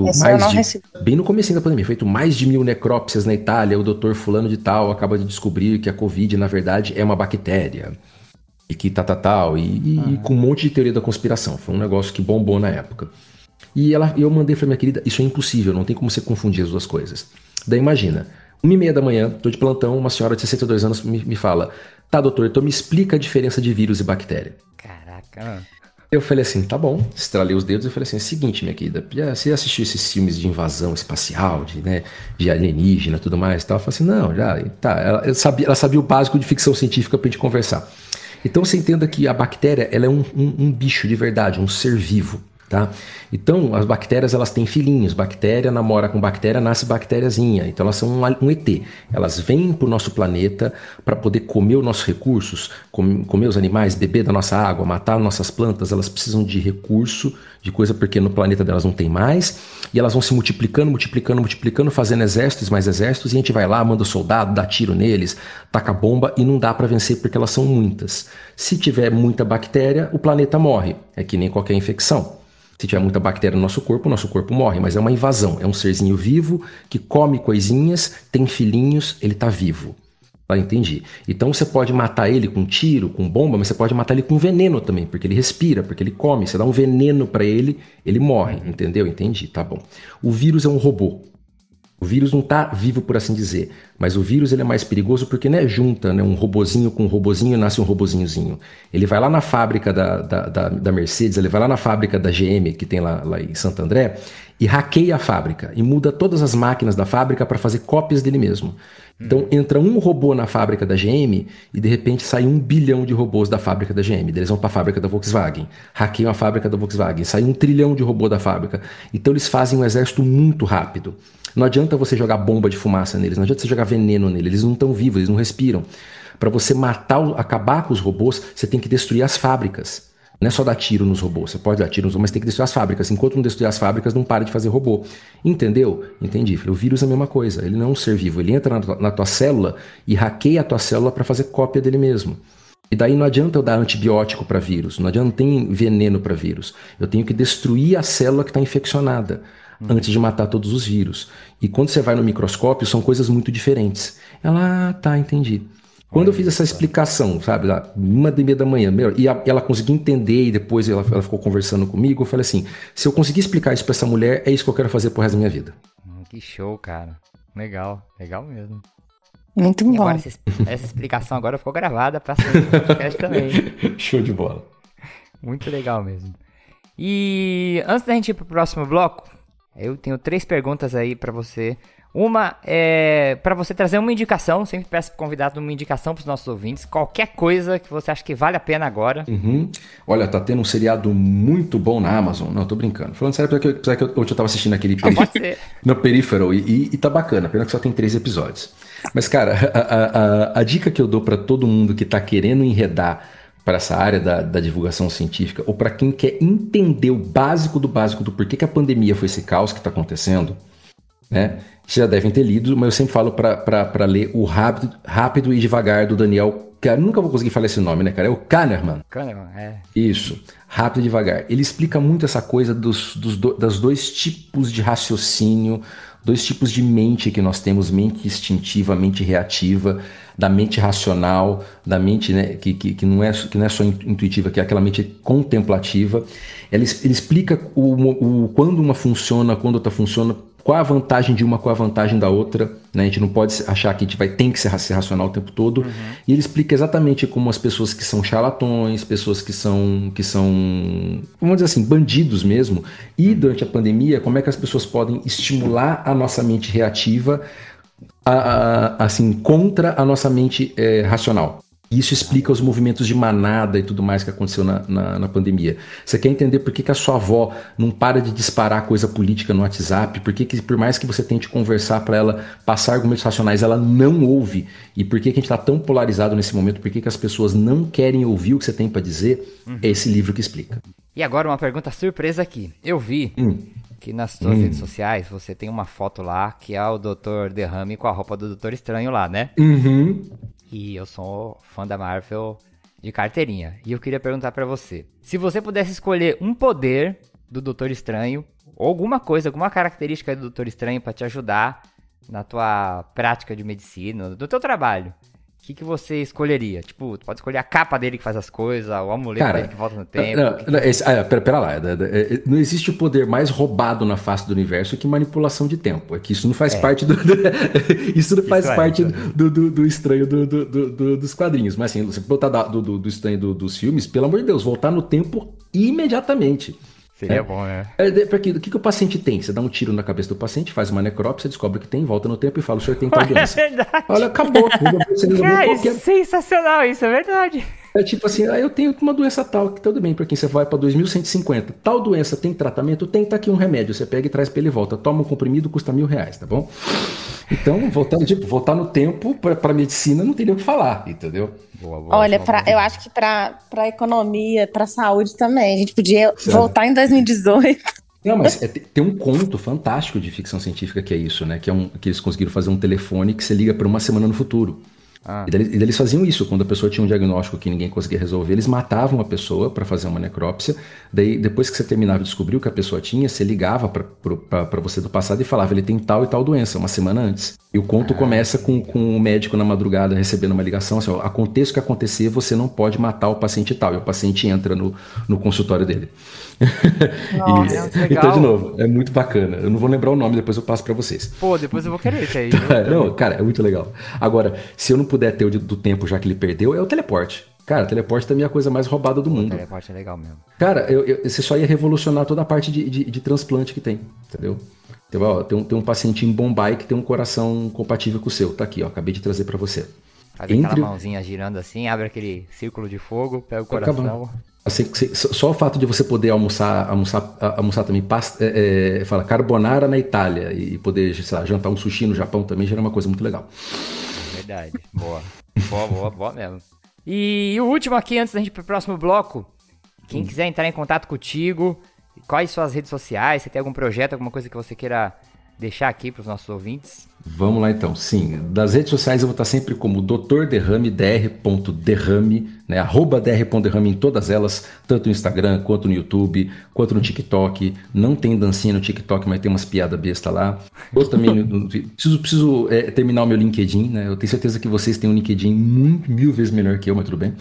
Speaker 6: bem no comecinho da pandemia, feito mais de 1000 necrópsias na Itália, o doutor fulano de tal acaba de descobrir que a Covid, na verdade, é uma bactéria. E que tal, e com um monte de teoria da conspiração. Foi um negócio que bombou na época. E eu mandei pra minha querida, isso é impossível, não tem como você confundir as duas coisas. Daí imagina, 1h30 da manhã, tô de plantão, uma senhora de 62 anos me fala, tá doutor, então me explica a diferença de vírus e bactéria.
Speaker 4: Caraca.
Speaker 6: Eu falei assim, tá bom, estralei os dedos e falei assim, é o seguinte, minha querida, você assistiu esses filmes de invasão espacial, de alienígena e tudo mais e tal? Eu falei assim, não, já, tá, ela sabia o básico de ficção científica pra gente conversar. Então você entenda que a bactéria, ela é um bicho de verdade, um ser vivo. Tá? Então, as bactérias, elas têm filhinhos. Bactéria namora com bactéria, nasce bactériazinha. Então, elas são um ET. Elas vêm para o nosso planeta para poder comer os nossos recursos, comer os animais, beber da nossa água, matar nossas plantas. Elas precisam de recurso, de coisa porque no planeta delas não tem mais. E elas vão se multiplicando, fazendo exércitos, mais exércitos. E a gente vai lá, manda soldado, dá tiro neles, taca bomba e não dá para vencer porque elas são muitas. Se tiver muita bactéria, o planeta morre. É que nem qualquer infecção. Se tiver muita bactéria no nosso corpo morre, mas é uma invasão. É um serzinho vivo que come coisinhas, tem filhinhos, ele tá vivo. Tá, entendi. Então você pode matar ele com tiro, com bomba, mas você pode matar ele com veneno também, porque ele respira, porque ele come. Você dá um veneno pra ele, ele morre, entendeu? Entendi, tá bom. O vírus é um robô. O vírus não tá vivo, por assim dizer, mas o vírus ele é mais perigoso porque, né, junta, né, um robozinho com um robozinho, nasce um robozinhozinho. Ele vai lá na fábrica da Mercedes, ele vai lá na fábrica da GM, que tem lá em Santo André, e hackeia a fábrica, e muda todas as máquinas da fábrica para fazer cópias dele mesmo. Então entra um robô na fábrica da GM e de repente sai 1 bilhão de robôs da fábrica da GM. Eles vão para a fábrica da Volkswagen, hackeiam a fábrica da Volkswagen, sai 1 trilhão de robô da fábrica. Então eles fazem um exército muito rápido. Não adianta você jogar bomba de fumaça neles, não adianta você jogar veneno neles, eles não estão vivos, eles não respiram. Para você acabar com os robôs, você tem que destruir as fábricas. Não é só dar tiro nos robôs, você pode dar tiro nos robôs, mas tem que destruir as fábricas. Enquanto não destruir as fábricas, não para de fazer robô. Entendeu? Entendi. O vírus é a mesma coisa, ele não é um ser vivo, ele entra na tua célula e hackeia a tua célula para fazer cópia dele mesmo. E daí não adianta eu dar antibiótico para vírus, não adianta, não tem veneno para vírus. Eu tenho que destruir a célula que está infeccionada antes de matar todos os vírus. E quando você vai no microscópio, são coisas muito diferentes. Ela, tá, entendi. Quando eu fiz essa explicação, sabe, lá, 1h30 da manhã, e ela conseguiu entender e depois ela ficou conversando comigo, eu falei assim, se eu conseguir explicar isso pra essa mulher, é isso que eu quero fazer pro resto da minha vida.
Speaker 4: Que show, cara. Legal mesmo.
Speaker 5: Muito
Speaker 4: E
Speaker 5: bom.
Speaker 4: agora essa explicação agora ficou gravada pra ser no podcast também.
Speaker 6: Show de bola.
Speaker 4: Muito legal mesmo. E antes da gente ir pro próximo bloco, eu tenho 3 perguntas aí pra você. Uma é pra você trazer uma indicação, sempre peço pro convidado uma indicação pros nossos ouvintes, qualquer coisa que você acha que vale a pena agora.
Speaker 6: Olha, tá tendo um seriado muito bom na Amazon. Não, tô brincando. Falando sério, apesar que eu tava assistindo aquele
Speaker 4: Pode ser.
Speaker 6: no Peripheral e tá bacana, pena que só tem 3 episódios. Mas, cara, a dica que eu dou pra todo mundo que tá querendo enredar para essa área da divulgação científica, ou para quem quer entender o básico do porquê que a pandemia foi esse caos que tá acontecendo, né? Vocês já devem ter lido, mas eu sempre falo para ler o Rápido e Devagar do Daniel. Cara, nunca vou conseguir falar esse nome, né, cara? É o Kahneman.
Speaker 4: Kahneman, é.
Speaker 6: Isso, Rápido e Devagar. Ele explica muito essa coisa das 2 tipos de raciocínio, 2 tipos de mente que nós temos, mente instintiva, mente reativa, da mente racional, da mente, né, que não é só intuitiva, que é aquela mente contemplativa. Ele explica quando uma funciona, quando outra funciona, qual a vantagem de uma, qual a vantagem da outra, né? A gente não pode achar que a gente tem que ser racional o tempo todo. E ele explica exatamente como as pessoas que são charlatões, pessoas que são, vamos dizer assim, bandidos mesmo, e durante a pandemia, como é que as pessoas podem estimular a nossa mente reativa assim, contra a nossa mente racional. Isso explica os movimentos de manada e tudo mais que aconteceu na pandemia. Você quer entender por que a sua avó não para de disparar coisa política no WhatsApp? Por que por mais que você tente conversar para ela, passar argumentos racionais, ela não ouve? E por que a gente está tão polarizado nesse momento? Por que as pessoas não querem ouvir o que você tem para dizer? É esse livro que explica.
Speaker 4: E agora uma pergunta surpresa aqui. Eu vi que nas suas redes sociais você tem uma foto lá que é o Dr. Derrame com a roupa do Doutor Estranho lá, né? E eu sou fã da Marvel de carteirinha. E eu queria perguntar pra você. Se você pudesse escolher um poder do Doutor Estranho, ou alguma coisa, alguma característica do Doutor Estranho pra te ajudar na tua prática de medicina, do teu trabalho, o que você escolheria? Tipo, tu pode escolher a capa dele que faz as coisas, o amuleto dele que volta no tempo.
Speaker 6: Pera lá. Não existe o poder mais roubado na face do universo que manipulação de tempo. É que isso não faz parte do isso não faz parte do estranho dos quadrinhos. Mas assim, você botar do estranho dos filmes, pelo amor de Deus, voltar no tempo imediatamente.
Speaker 4: Seria bom, né?
Speaker 6: O que o paciente tem? Você dá um tiro na cabeça do paciente, faz uma necrópsia, descobre que tem, volta no tempo e fala, o senhor tem tal doença.
Speaker 4: É verdade.
Speaker 6: Olha, acabou.
Speaker 4: Cara, sensacional isso, é verdade.
Speaker 6: É tipo assim, eu tenho uma doença tal, que tudo bem, pra quem você vai pra 2.150. Tal doença tem tratamento, tem, tá aqui um remédio. Você pega e traz pra ele e volta. Toma um comprimido, custa R$1.000, tá bom? Então, voltar no tempo pra medicina não teria o que falar, entendeu?
Speaker 5: Olha, eu acho que pra economia, pra saúde também, a gente podia voltar em 2018.
Speaker 6: Não, mas tem um conto fantástico de ficção científica que é isso, né? Que eles conseguiram fazer um telefone que você liga por uma semana no futuro. E daí eles faziam isso, quando a pessoa tinha um diagnóstico que ninguém conseguia resolver, eles matavam a pessoa para fazer uma necrópsia, daí depois que você terminava de descobrir o que a pessoa tinha, você ligava para você do passado e falava, ele tem tal e tal doença, uma semana antes. E o conto começa com o médico na madrugada recebendo uma ligação, assim, aconteça o que acontecer, você não pode matar o paciente tal, e o paciente entra no consultório dele.
Speaker 4: Nossa,
Speaker 6: então, de novo, é muito bacana. Eu não vou lembrar o nome, depois eu passo pra vocês.
Speaker 4: Pô, depois eu vou querer isso aí.
Speaker 6: Não, cara, é muito legal. Agora, se eu não puder ter o do tempo já que ele perdeu, é o teleporte. Cara, o teleporte também é a coisa mais roubada do mundo.
Speaker 4: O teleporte é legal mesmo.
Speaker 6: Cara, você só ia revolucionar toda a parte de transplante que tem, entendeu? Então, ó, tem um paciente em Bombay que tem um coração compatível com o seu. Tá aqui, ó, acabei de trazer pra você.
Speaker 4: Faz aquela mãozinha girando assim, abre aquele círculo de fogo, pega o coração.
Speaker 6: Só o fato de você poder almoçar também, fala carbonara na Itália e poder, sei lá, jantar um sushi no Japão também já era uma coisa muito legal.
Speaker 4: Verdade, boa mesmo. E o último aqui, antes da gente ir pro próximo bloco, quem quiser entrar em contato contigo, quais suas redes sociais, você tem algum projeto, alguma coisa que você queira deixar aqui para os nossos ouvintes?
Speaker 6: Vamos lá então, sim. Das redes sociais eu vou estar sempre como Dr. Derrame, dr.derrame, né? @dr.derrame em todas elas, tanto no Instagram, quanto no YouTube, quanto no TikTok. Não tem dancinha no TikTok, mas tem umas piadas besta lá. Eu também preciso terminar o meu LinkedIn, né? Eu tenho certeza que vocês têm um LinkedIn mil vezes melhor que eu, mas tudo bem.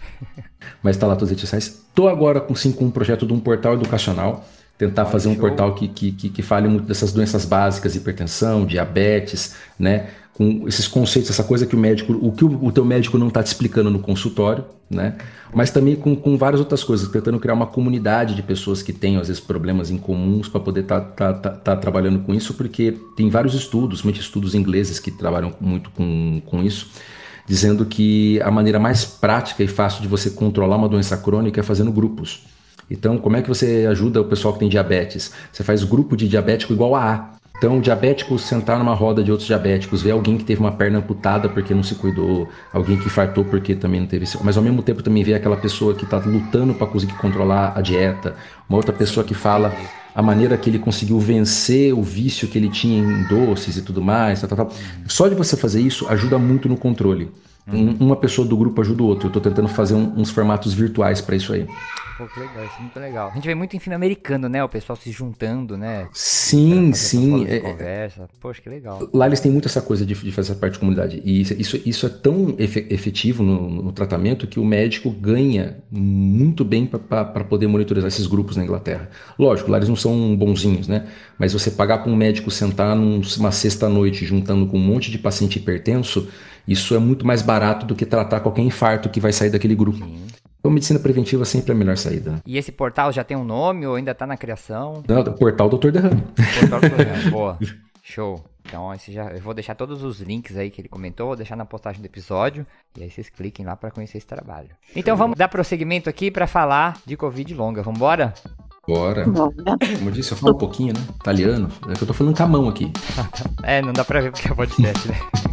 Speaker 6: Mas tá lá todas as redes sociais. Tô agora com um projeto de um portal educacional. Tentar fazer um portal que fale muito dessas doenças básicas, hipertensão, diabetes, né? Com esses conceitos, essa coisa que o teu médico não está te explicando no consultório, né? Mas também com várias outras coisas, tentando criar uma comunidade de pessoas que têm, às vezes, problemas em comuns para poder tá trabalhando com isso, porque tem vários estudos, muitos estudos ingleses que trabalham muito com isso, dizendo que a maneira mais prática e fácil de você controlar uma doença crônica é fazendo grupos. Então, como é que você ajuda o pessoal que tem diabetes? Você faz grupo de diabético igual a A. Então, o diabético sentar numa roda de outros diabéticos, ver alguém que teve uma perna amputada porque não se cuidou, alguém que infartou porque também não teve... Mas, ao mesmo tempo, também ver aquela pessoa que está lutando para conseguir controlar a dieta, uma outra pessoa que fala a maneira que ele conseguiu vencer o vício que ele tinha em doces e tudo mais, tal. Só de você fazer isso ajuda muito no controle. Uma pessoa do grupo ajuda o outro. Eu estou tentando fazer uns formatos virtuais para isso aí.
Speaker 4: Pô, que legal, isso é muito legal. A gente vê muito em filme americano, né? O pessoal se juntando, né?
Speaker 6: Sim.
Speaker 4: Conversa. Poxa, que legal.
Speaker 6: Lá eles têm muito essa coisa de fazer essa parte de comunidade. E isso é tão efetivo no tratamento que o médico ganha muito bem para poder monitorizar esses grupos na Inglaterra. Lógico, lá eles não são bonzinhos, né? Mas você pagar para um médico sentar numa sexta-noite juntando com um monte de paciente hipertenso, isso é muito mais barato do que tratar qualquer infarto que vai sair daquele grupo. Sim. Então, medicina preventiva sempre é a melhor saída. Né?
Speaker 4: E esse portal já tem um nome ou ainda está na criação?
Speaker 6: Não, o portal Dr. Derrame.
Speaker 4: Portal Dr. Derrame, boa. Show. Então, eu vou deixar todos os links aí que ele comentou, vou deixar na postagem do episódio. E aí vocês cliquem lá para conhecer esse trabalho. Então, vamos dar prosseguimento aqui para falar de Covid longa. Vamos embora?
Speaker 6: Bora. Como eu disse, eu falo um pouquinho, né? Italiano. É que eu tô falando com a mão aqui.
Speaker 4: Não dá pra ver porque é podcast, né?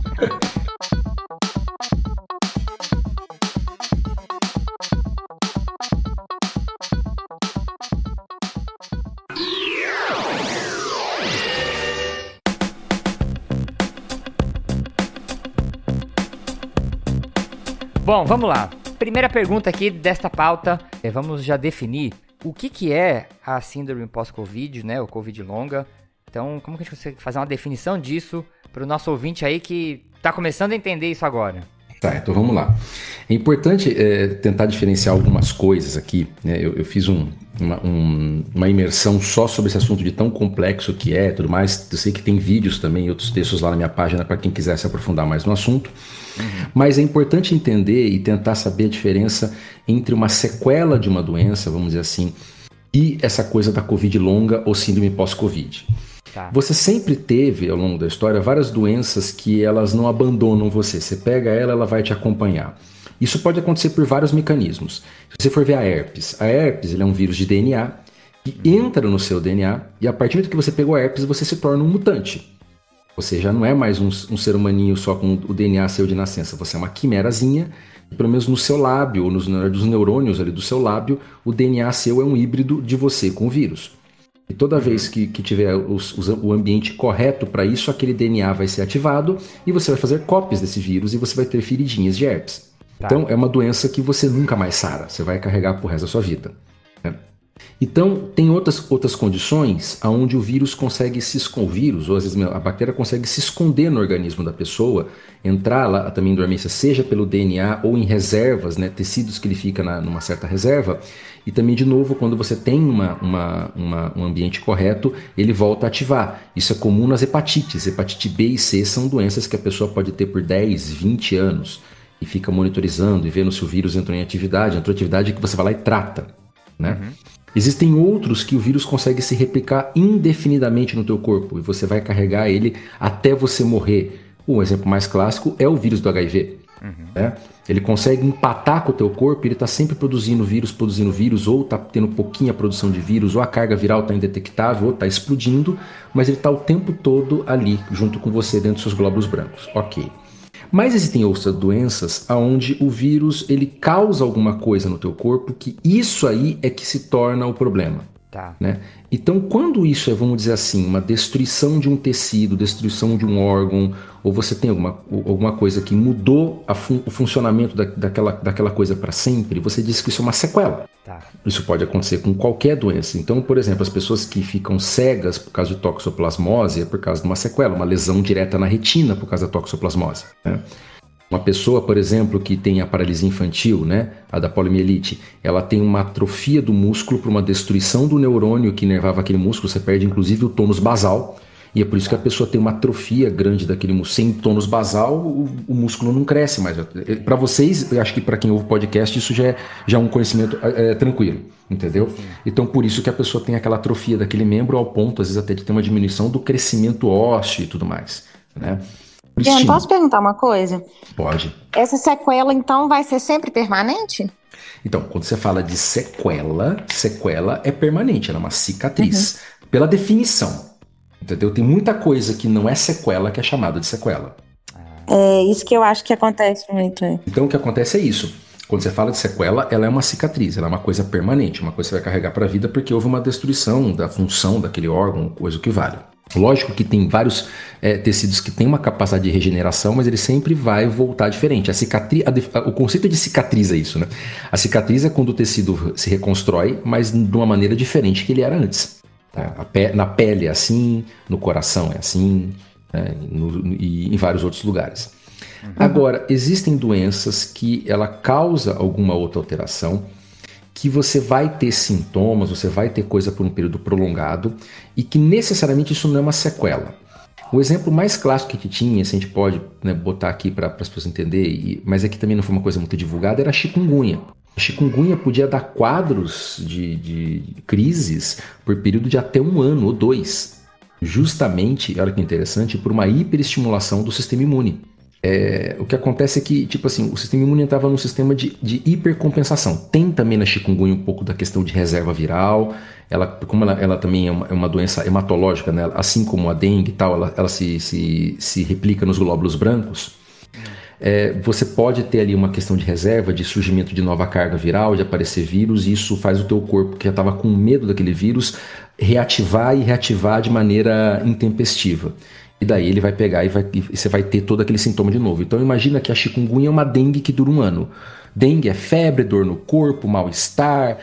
Speaker 4: Bom, vamos lá. Primeira pergunta aqui desta pauta. Vamos já definir o que é a síndrome pós-Covid, né? O Covid longa. Então, como que a gente consegue fazer uma definição disso para o nosso ouvinte aí que está começando a entender isso agora?
Speaker 6: Tá, então vamos lá. É importante tentar diferenciar algumas coisas aqui, né? Eu fiz uma imersão só sobre esse assunto de tão complexo que é, tudo mais. Eu sei que tem vídeos também, outros textos lá na minha página para quem quiser se aprofundar mais no assunto. Mas é importante entender e tentar saber a diferença entre uma sequela de uma doença, vamos dizer assim, e essa coisa da Covid longa ou síndrome pós-Covid. Tá. Você sempre teve, ao longo da história, várias doenças que elas não abandonam você. Você pega ela vai te acompanhar. Isso pode acontecer por vários mecanismos. Se você for ver a herpes ele é um vírus de DNA que entra no seu DNA e a partir do momento que você pegou a herpes, você se torna um mutante. Você já não é mais um ser humaninho só com o DNA seu de nascença, você é uma quimerazinha, e pelo menos no seu lábio, ou nos neurônios ali do seu lábio, o DNA seu é um híbrido de você com o vírus. E toda vez que tiver o ambiente correto para isso, aquele DNA vai ser ativado e você vai fazer cópias desse vírus e você vai ter feridinhas de herpes. Tá. Então, é uma doença que você nunca mais sara, você vai carregar pro resto da sua vida, né? Então, tem outras condições onde o vírus consegue se esconder, ou às vezes a bactéria consegue se esconder no organismo da pessoa, entrar lá também em dormência, seja pelo DNA ou em reservas, né, tecidos que ele fica numa certa reserva, e também, de novo, quando você tem um ambiente correto, ele volta a ativar. Isso é comum nas hepatites. Hepatite B e C são doenças que a pessoa pode ter por 10, 20 anos, e fica monitorizando e vendo se o vírus entrou em atividade que você vai lá e trata, né? Existem outros que o vírus consegue se replicar indefinidamente no teu corpo e você vai carregar ele até você morrer. Um exemplo mais clássico é o vírus do HIV. Né? Ele consegue empatar com o teu corpo, ele está sempre produzindo vírus, ou está tendo pouquinha produção de vírus, ou a carga viral está indetectável, ou está explodindo, mas ele está o tempo todo ali, junto com você, dentro dos seus glóbulos brancos. Ok. Mas existem outras doenças onde o vírus ele causa alguma coisa no teu corpo que isso aí é que se torna o problema. Tá. Né? Então, quando isso é, vamos dizer assim, uma destruição de um tecido, destruição de um órgão, ou você tem alguma coisa que mudou o funcionamento daquela coisa para sempre, você diz que isso é uma sequela. Tá. Isso pode acontecer com qualquer doença. Então, por exemplo, as pessoas que ficam cegas por causa de toxoplasmose é por causa de uma sequela, uma lesão direta na retina por causa da toxoplasmose. Né? Uma pessoa, por exemplo, que tem a paralisia infantil, né, a da poliomielite, ela tem uma atrofia do músculo por uma destruição do neurônio que inervava aquele músculo, você perde inclusive o tônus basal, e é por isso que a pessoa tem uma atrofia grande daquele músculo. Sem tônus basal, o músculo não cresce mais. Para vocês, eu acho que para quem ouve podcast, isso já é um conhecimento tranquilo, entendeu? Sim. Então, por isso que a pessoa tem aquela atrofia daquele membro ao ponto, às vezes, até de ter uma diminuição do crescimento ósseo e tudo mais, né?
Speaker 5: Jean, posso perguntar uma coisa?
Speaker 6: Pode.
Speaker 5: Essa sequela, então, vai ser sempre permanente?
Speaker 6: Então, quando você fala de sequela é permanente, ela é uma cicatriz. Pela definição, entendeu? Tem muita coisa que não é sequela que é chamada de sequela.
Speaker 5: É isso que eu acho que acontece muito.
Speaker 6: Então, o que acontece é isso. Quando você fala de sequela, ela é uma cicatriz, ela é uma coisa permanente, uma coisa que você vai carregar para a vida porque houve uma destruição da função daquele órgão, coisa que vale. Lógico que tem vários tecidos que têm uma capacidade de regeneração, mas ele sempre vai voltar diferente. O conceito de cicatriz é isso, né? A cicatriz é quando o tecido se reconstrói, mas de uma maneira diferente que ele era antes. Tá? Na pele é assim, no coração é assim, né? E em vários outros lugares. Agora, existem doenças que ela causa alguma outra alteração, que você vai ter sintomas, você vai ter coisa por um período prolongado e que necessariamente isso não é uma sequela. O exemplo mais clássico que tinha, se a gente pode, né, botar aqui para as pessoas entenderem, mas é que também não foi uma coisa muito divulgada, era a chikungunya. A chikungunya podia dar quadros de crises por período de até 1 ano ou 2, justamente, olha que interessante, por uma hiperestimulação do sistema imune. O que acontece é que, tipo assim, o sistema imune estava num sistema de hipercompensação. Tem também na chikungunya um pouco da questão de reserva viral. Como ela também é uma doença hematológica, né? Assim como a dengue e tal, ela se replica nos glóbulos brancos. Você pode ter ali uma questão de reserva, de surgimento de nova carga viral, de aparecer vírus, e isso faz o teu corpo, que já estava com medo daquele vírus, reativar de maneira intempestiva. E daí ele vai pegar e você vai ter todo aquele sintoma de novo. Então imagina que a chikungunya é uma dengue que dura 1 ano. Dengue é febre, dor no corpo, mal-estar,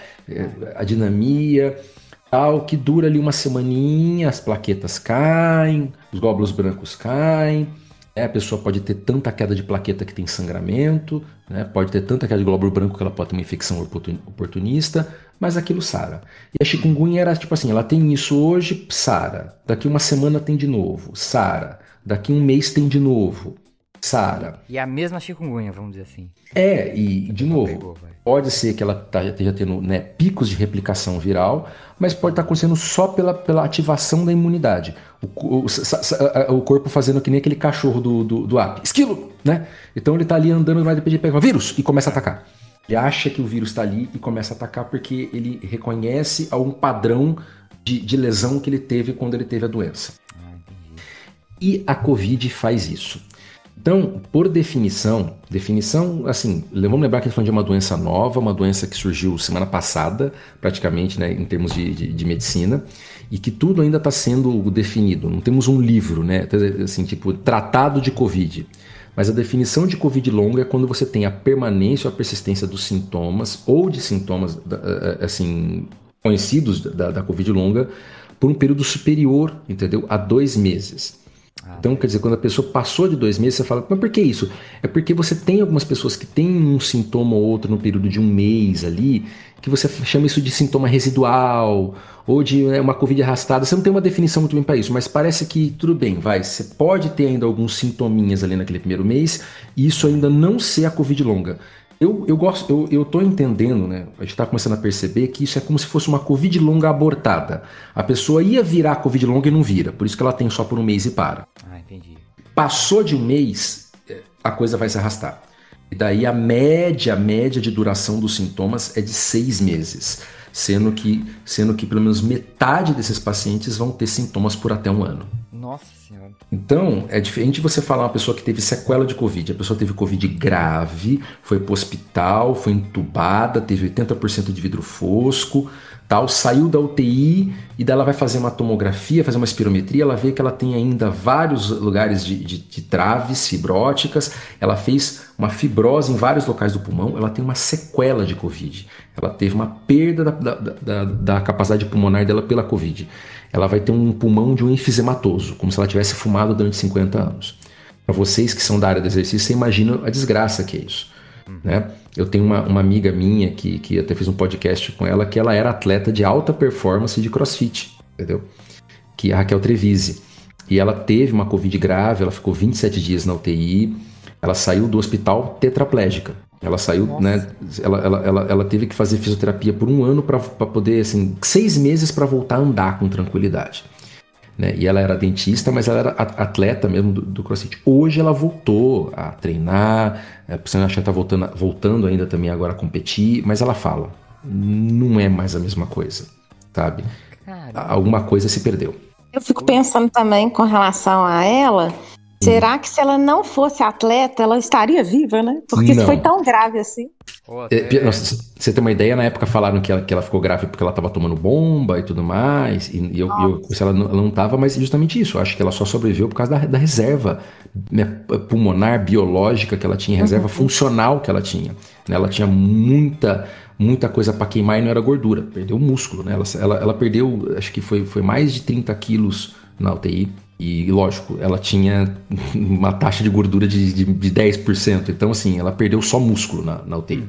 Speaker 6: adinamia, tal, que dura ali 1 semaninha, as plaquetas caem, os glóbulos brancos caem, a pessoa pode ter tanta queda de plaqueta que tem sangramento, né? Pode ter tanta queda de glóbulo branco que ela pode ter uma infecção oportunista, mas aquilo sara. E a chikungunya era tipo assim, ela tem isso hoje, sara. Daqui 1 semana tem de novo, sara. Daqui 1 mês tem de novo. sara.
Speaker 4: E a mesma chikungunya, vamos dizer assim.
Speaker 6: E de novo, pode ser que ela esteja tendo, né, picos de replicação viral, mas pode estar acontecendo só pela ativação da imunidade. O corpo fazendo que nem aquele cachorro do app. Esquilo, né? Então ele tá ali andando, vai de pega vírus e começa a atacar. Ele acha que o vírus está ali e começa a atacar porque ele reconhece algum padrão de lesão que ele teve quando ele teve a doença. E a Covid faz isso. Então, por definição, assim, vamos lembrar que ele falando de uma doença nova, uma doença que surgiu semana passada, praticamente, né, em termos de medicina, e que tudo ainda está sendo definido. Não temos um livro, né, assim, tipo, tratado de Covid. Mas a definição de Covid longa é quando você tem a permanência ou a persistência dos sintomas, ou de sintomas, assim, conhecidos da Covid longa, por um período superior, entendeu? A 2 meses. Então, quer dizer, quando a pessoa passou de 2 meses, você fala, mas por que isso? É porque você tem algumas pessoas que têm um sintoma ou outro no período de 1 mês ali, que você chama isso de sintoma residual, ou de uma Covid arrastada. Você não tem uma definição muito bem para isso, mas parece que tudo bem, você pode ter ainda alguns sintominhas ali naquele primeiro mês, e isso ainda não ser a Covid longa. Eu tô entendendo, né? A gente tá começando a perceber que isso é como se fosse uma Covid longa abortada. A pessoa ia virar Covid longa e não vira, por isso que ela tem só por 1 mês e para.
Speaker 4: Entendi.
Speaker 6: Passou de 1 mês, a coisa vai se arrastar. E daí a média de duração dos sintomas é de 6 meses, sendo que pelo menos metade desses pacientes vão ter sintomas por até 1 ano.
Speaker 4: Nossa Senhora.
Speaker 6: Então, é diferente de você falar uma pessoa que teve sequela de Covid. A pessoa teve Covid grave, foi para o hospital, foi entubada, teve 80% de vidro fosco, tal, saiu da UTI e daí ela vai fazer uma tomografia, fazer uma espirometria, ela vê que ela tem ainda vários lugares de traves fibróticas, ela fez uma fibrose em vários locais do pulmão, ela tem uma sequela de Covid. Ela teve uma perda da capacidade pulmonar dela pela Covid. Ela vai ter um pulmão de um enfisematoso, como se ela tivesse fumado durante 50 anos. Para vocês que são da área do exercício, você imagina a desgraça que é isso. Né? Eu tenho uma amiga minha que até fiz um podcast com ela, que ela era atleta de alta performance de CrossFit, entendeu? Que é a Raquel Trevisi. E ela teve uma Covid grave, ela ficou 27 dias na UTI, ela saiu do hospital tetraplégica. Ela saiu, né? Ela teve que fazer fisioterapia por 1 ano para poder, assim, 6 meses para voltar a andar com tranquilidade. Né? E ela era dentista, mas ela era atleta mesmo do CrossFit. Hoje ela voltou a treinar, a pessoa acha que está voltando ainda também agora a competir, mas ela fala, não é mais a mesma coisa, sabe? Caramba. Alguma coisa se perdeu.
Speaker 5: Eu fico pensando também com relação a ela. Será que se ela não fosse atleta, ela estaria viva, né? Porque isso foi tão grave assim.
Speaker 6: Você tem uma ideia, na época falaram que ela ficou grave porque ela estava tomando bomba e tudo mais, e ela não estava, mas justamente isso, eu acho que ela só sobreviveu por causa da reserva, né, pulmonar, biológica que ela tinha, reserva funcional que ela tinha. Né? Ela tinha muita coisa para queimar e não era gordura, perdeu músculo, né? Ela perdeu, acho que foi mais de 30 quilos na UTI. E, lógico, ela tinha uma taxa de gordura de 10%. Então, assim, ela perdeu só músculo na UTI.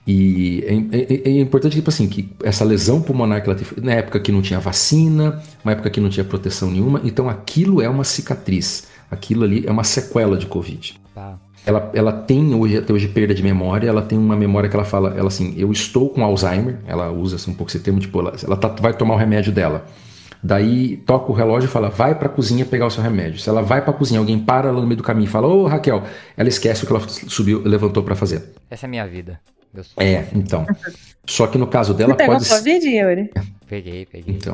Speaker 6: E é importante, tipo assim, que essa lesão pulmonar que ela teve, na época que não tinha vacina, uma época que não tinha proteção nenhuma, então aquilo é uma cicatriz. Aquilo ali é uma sequela de Covid. Ela tem até hoje perda de memória, ela tem uma memória que ela fala, ela assim, eu estou com Alzheimer, ela usa assim, um pouco esse termo, tipo, ela vai tomar o remédio dela. Daí toca o relógio e fala, vai pra cozinha pegar o seu remédio. Se ela vai pra cozinha, alguém para ela no meio do caminho e fala, ô Raquel, ela esquece o que ela levantou pra fazer.
Speaker 4: Essa é a minha vida.
Speaker 6: Então. Só que no caso dela
Speaker 7: Você pegou Covid, Yuri?
Speaker 4: Peguei.
Speaker 6: Então.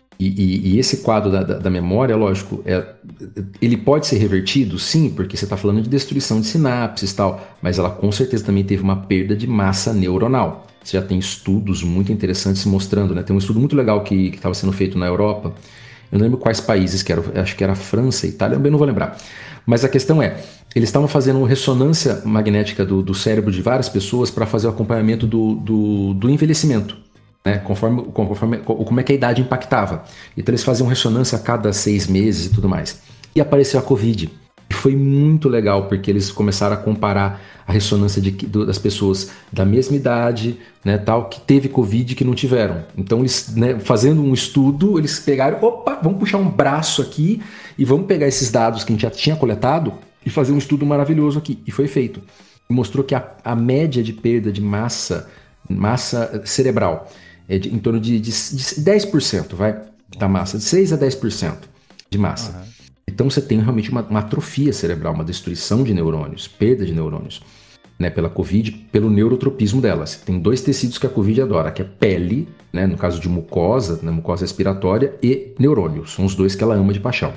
Speaker 6: E esse quadro da memória, lógico, ele pode ser revertido, sim, porque você está falando de destruição de sinapses e tal, mas ela com certeza também teve uma perda de massa neuronal. Você já tem estudos muito interessantes mostrando, né? Tem um estudo muito legal que estava sendo feito na Europa, eu não lembro quais países que eram, acho que era França, Itália, eu não vou lembrar. Mas a questão é, eles estavam fazendo ressonância magnética do cérebro de várias pessoas para fazer o acompanhamento do envelhecimento. Né, conforme como é que a idade impactava. Então eles faziam ressonância a cada 6 meses e tudo mais. E apareceu a Covid. E foi muito legal, porque eles começaram a comparar a ressonância das pessoas da mesma idade, né, tal, que teve Covid e que não tiveram. Então eles, né, fazendo um estudo, eles pegaram, vamos puxar um braço aqui e vamos pegar esses dados que a gente já tinha coletado e fazer um estudo maravilhoso aqui. E foi feito. Mostrou que a média de perda de massa cerebral é em torno de 10%, da massa, de 6 a 10% de massa. Uhum. Então você tem realmente uma atrofia cerebral, uma destruição de neurônios, perda de neurônios, né, pela Covid, pelo neurotropismo dela. Você tem 2 tecidos que a Covid adora, que é pele, né, no caso de mucosa, né, mucosa respiratória, e neurônio. São os 2 que ela ama de paixão.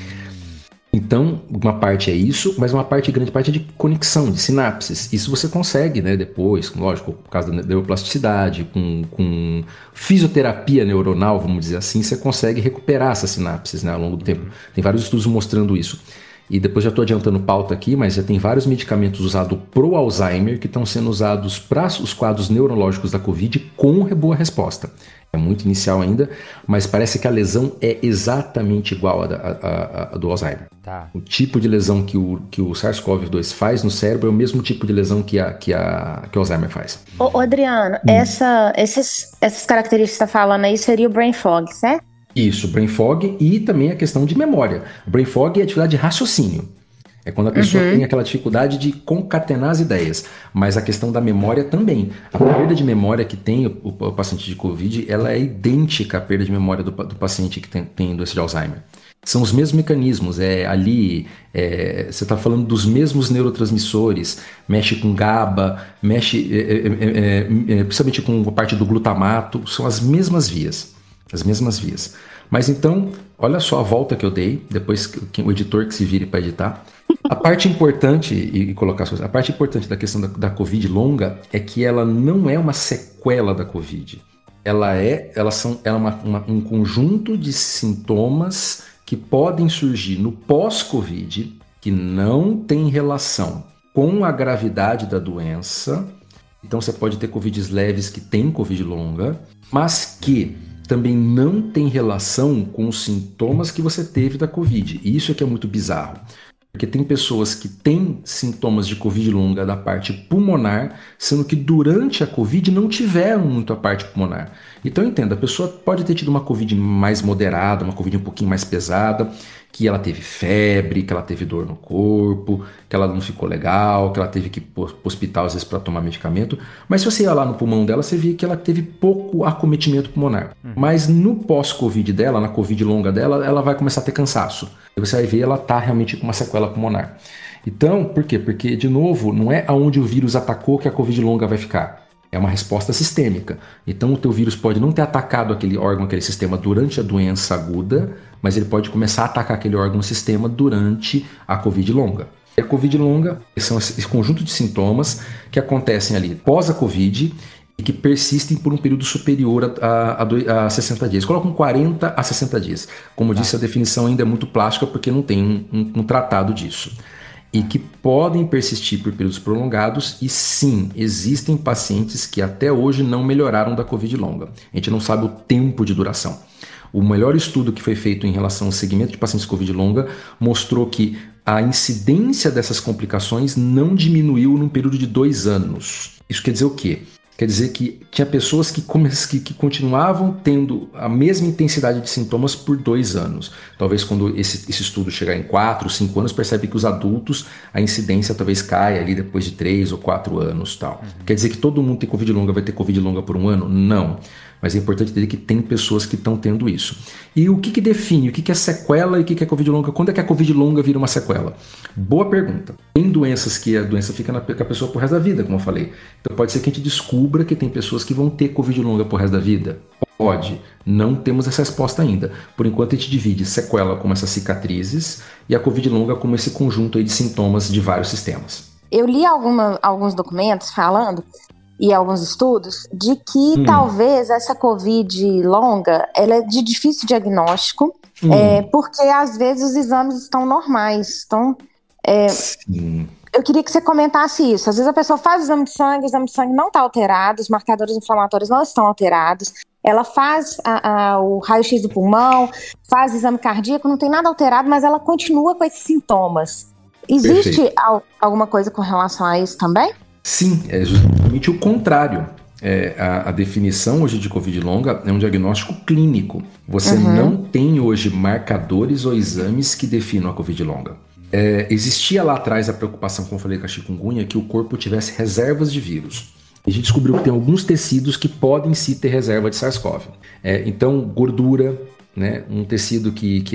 Speaker 6: Então, uma parte é isso, mas uma grande parte é de conexão, de sinapses. Isso você consegue, né, depois, lógico, por causa da neuroplasticidade, com fisioterapia neuronal, vamos dizer assim, você consegue recuperar essas sinapses, né, ao longo do tempo. Tem vários estudos mostrando isso. E depois já estou adiantando pauta aqui, mas já tem vários medicamentos usados pro Alzheimer que estão sendo usados para os quadros neurológicos da Covid com boa resposta. É muito inicial ainda, mas parece que a lesão é exatamente igual à do Alzheimer.
Speaker 4: Tá.
Speaker 6: O tipo de lesão que o SARS-CoV-2 faz no cérebro é o mesmo tipo de lesão que o Alzheimer faz.
Speaker 5: Ô Adriano, essas características que você está falando aí seria o brain fog, certo?
Speaker 6: Isso, brain fog e também a questão de memória. O brain fog é a dificuldade de raciocínio. É quando a pessoa tem aquela dificuldade de concatenar as ideias. Mas a questão da memória também. A perda de memória que tem o paciente de Covid, ela é idêntica à perda de memória do paciente que tem doença de Alzheimer. São os mesmos mecanismos. Você está falando dos mesmos neurotransmissores. Mexe com GABA, mexe principalmente com a parte do glutamato. São as mesmas vias. As mesmas vias. Mas então, olha só a volta que eu dei, depois o editor que se vire para editar. A parte importante, a parte importante da questão da Covid longa é que ela não é uma sequela da Covid. Ela é um conjunto de sintomas que podem surgir no pós-Covid, que não tem relação com a gravidade da doença. Então você pode ter Covids leves que tem Covid longa, mas que também não tem relação com os sintomas que você teve da Covid. E isso é que é muito bizarro. Porque tem pessoas que têm sintomas de Covid longa da parte pulmonar, sendo que durante a Covid não tiveram muito a parte pulmonar. Então entenda, a pessoa pode ter tido uma Covid mais moderada, uma Covid um pouquinho mais pesada, que ela teve febre, que ela teve dor no corpo, que ela não ficou legal, que ela teve que ir para o hospital às vezes para tomar medicamento. Mas se você ia lá no pulmão dela, você via que ela teve pouco acometimento pulmonar. Mas no pós-Covid dela, na Covid longa dela, ela vai começar a ter cansaço. E você vai ver ela tá realmente com uma sequela pulmonar. Então, por quê? Porque, de novo, não é aonde o vírus atacou que a Covid longa vai ficar. É uma resposta sistêmica. Então, o teu vírus pode não ter atacado aquele órgão, aquele sistema durante a doença aguda, mas ele pode começar a atacar aquele órgão, sistema durante a Covid longa. E a Covid longa são esse conjunto de sintomas que acontecem ali pós a Covid e que persistem por um período superior a 60 dias. Colocam 40 a 60 dias. Como eu disse, a definição ainda é muito plástica porque não tem um tratado disso. E que podem persistir por períodos prolongados e sim, existem pacientes que até hoje não melhoraram da Covid longa. A gente não sabe o tempo de duração. O melhor estudo que foi feito em relação ao segmento de pacientes Covid longa mostrou que a incidência dessas complicações não diminuiu num período de 2 anos. Isso quer dizer o quê? Quer dizer que tinha pessoas que continuavam tendo a mesma intensidade de sintomas por 2 anos. Talvez quando esse estudo chegar em 4, 5 anos, percebe que os adultos, a incidência talvez caia ali depois de 3 ou 4 anos. Tal. Quer dizer que todo mundo tem Covid longa, vai ter Covid longa por 1 ano? Não. Mas é importante entender que tem pessoas que estão tendo isso. E o que define? O que é sequela e o que é Covid longa? Quando é que a Covid longa vira uma sequela? Boa pergunta. Tem doenças que a doença fica com a pessoa pro resto da vida, como eu falei. Então pode ser que a gente descubra que tem pessoas que vão ter Covid longa pro resto da vida. Pode. Não temos essa resposta ainda. Por enquanto a gente divide sequela como essas cicatrizes e a Covid longa como esse conjunto aí de sintomas de vários sistemas.
Speaker 5: Eu li alguns documentos falando e alguns estudos de que talvez essa Covid longa ela é de difícil diagnóstico, porque às vezes os exames estão normais. Então, eu queria que você comentasse isso. Às vezes a pessoa faz o exame de sangue não está alterado, os marcadores inflamatórios não estão alterados, ela faz o raio-x do pulmão, faz o exame cardíaco, não tem nada alterado, mas ela continua com esses sintomas. Existe alguma coisa com relação a isso também?
Speaker 6: Sim, é justamente o contrário. A definição hoje de Covid longa é um diagnóstico clínico. Você não tem hoje marcadores ou exames que definam a Covid longa. Existia lá atrás a preocupação, como eu falei com a chikungunya, que o corpo tivesse reservas de vírus. A gente descobriu que tem alguns tecidos que podem sim ter reserva de SARS-CoV. Então, gordura, né, um tecido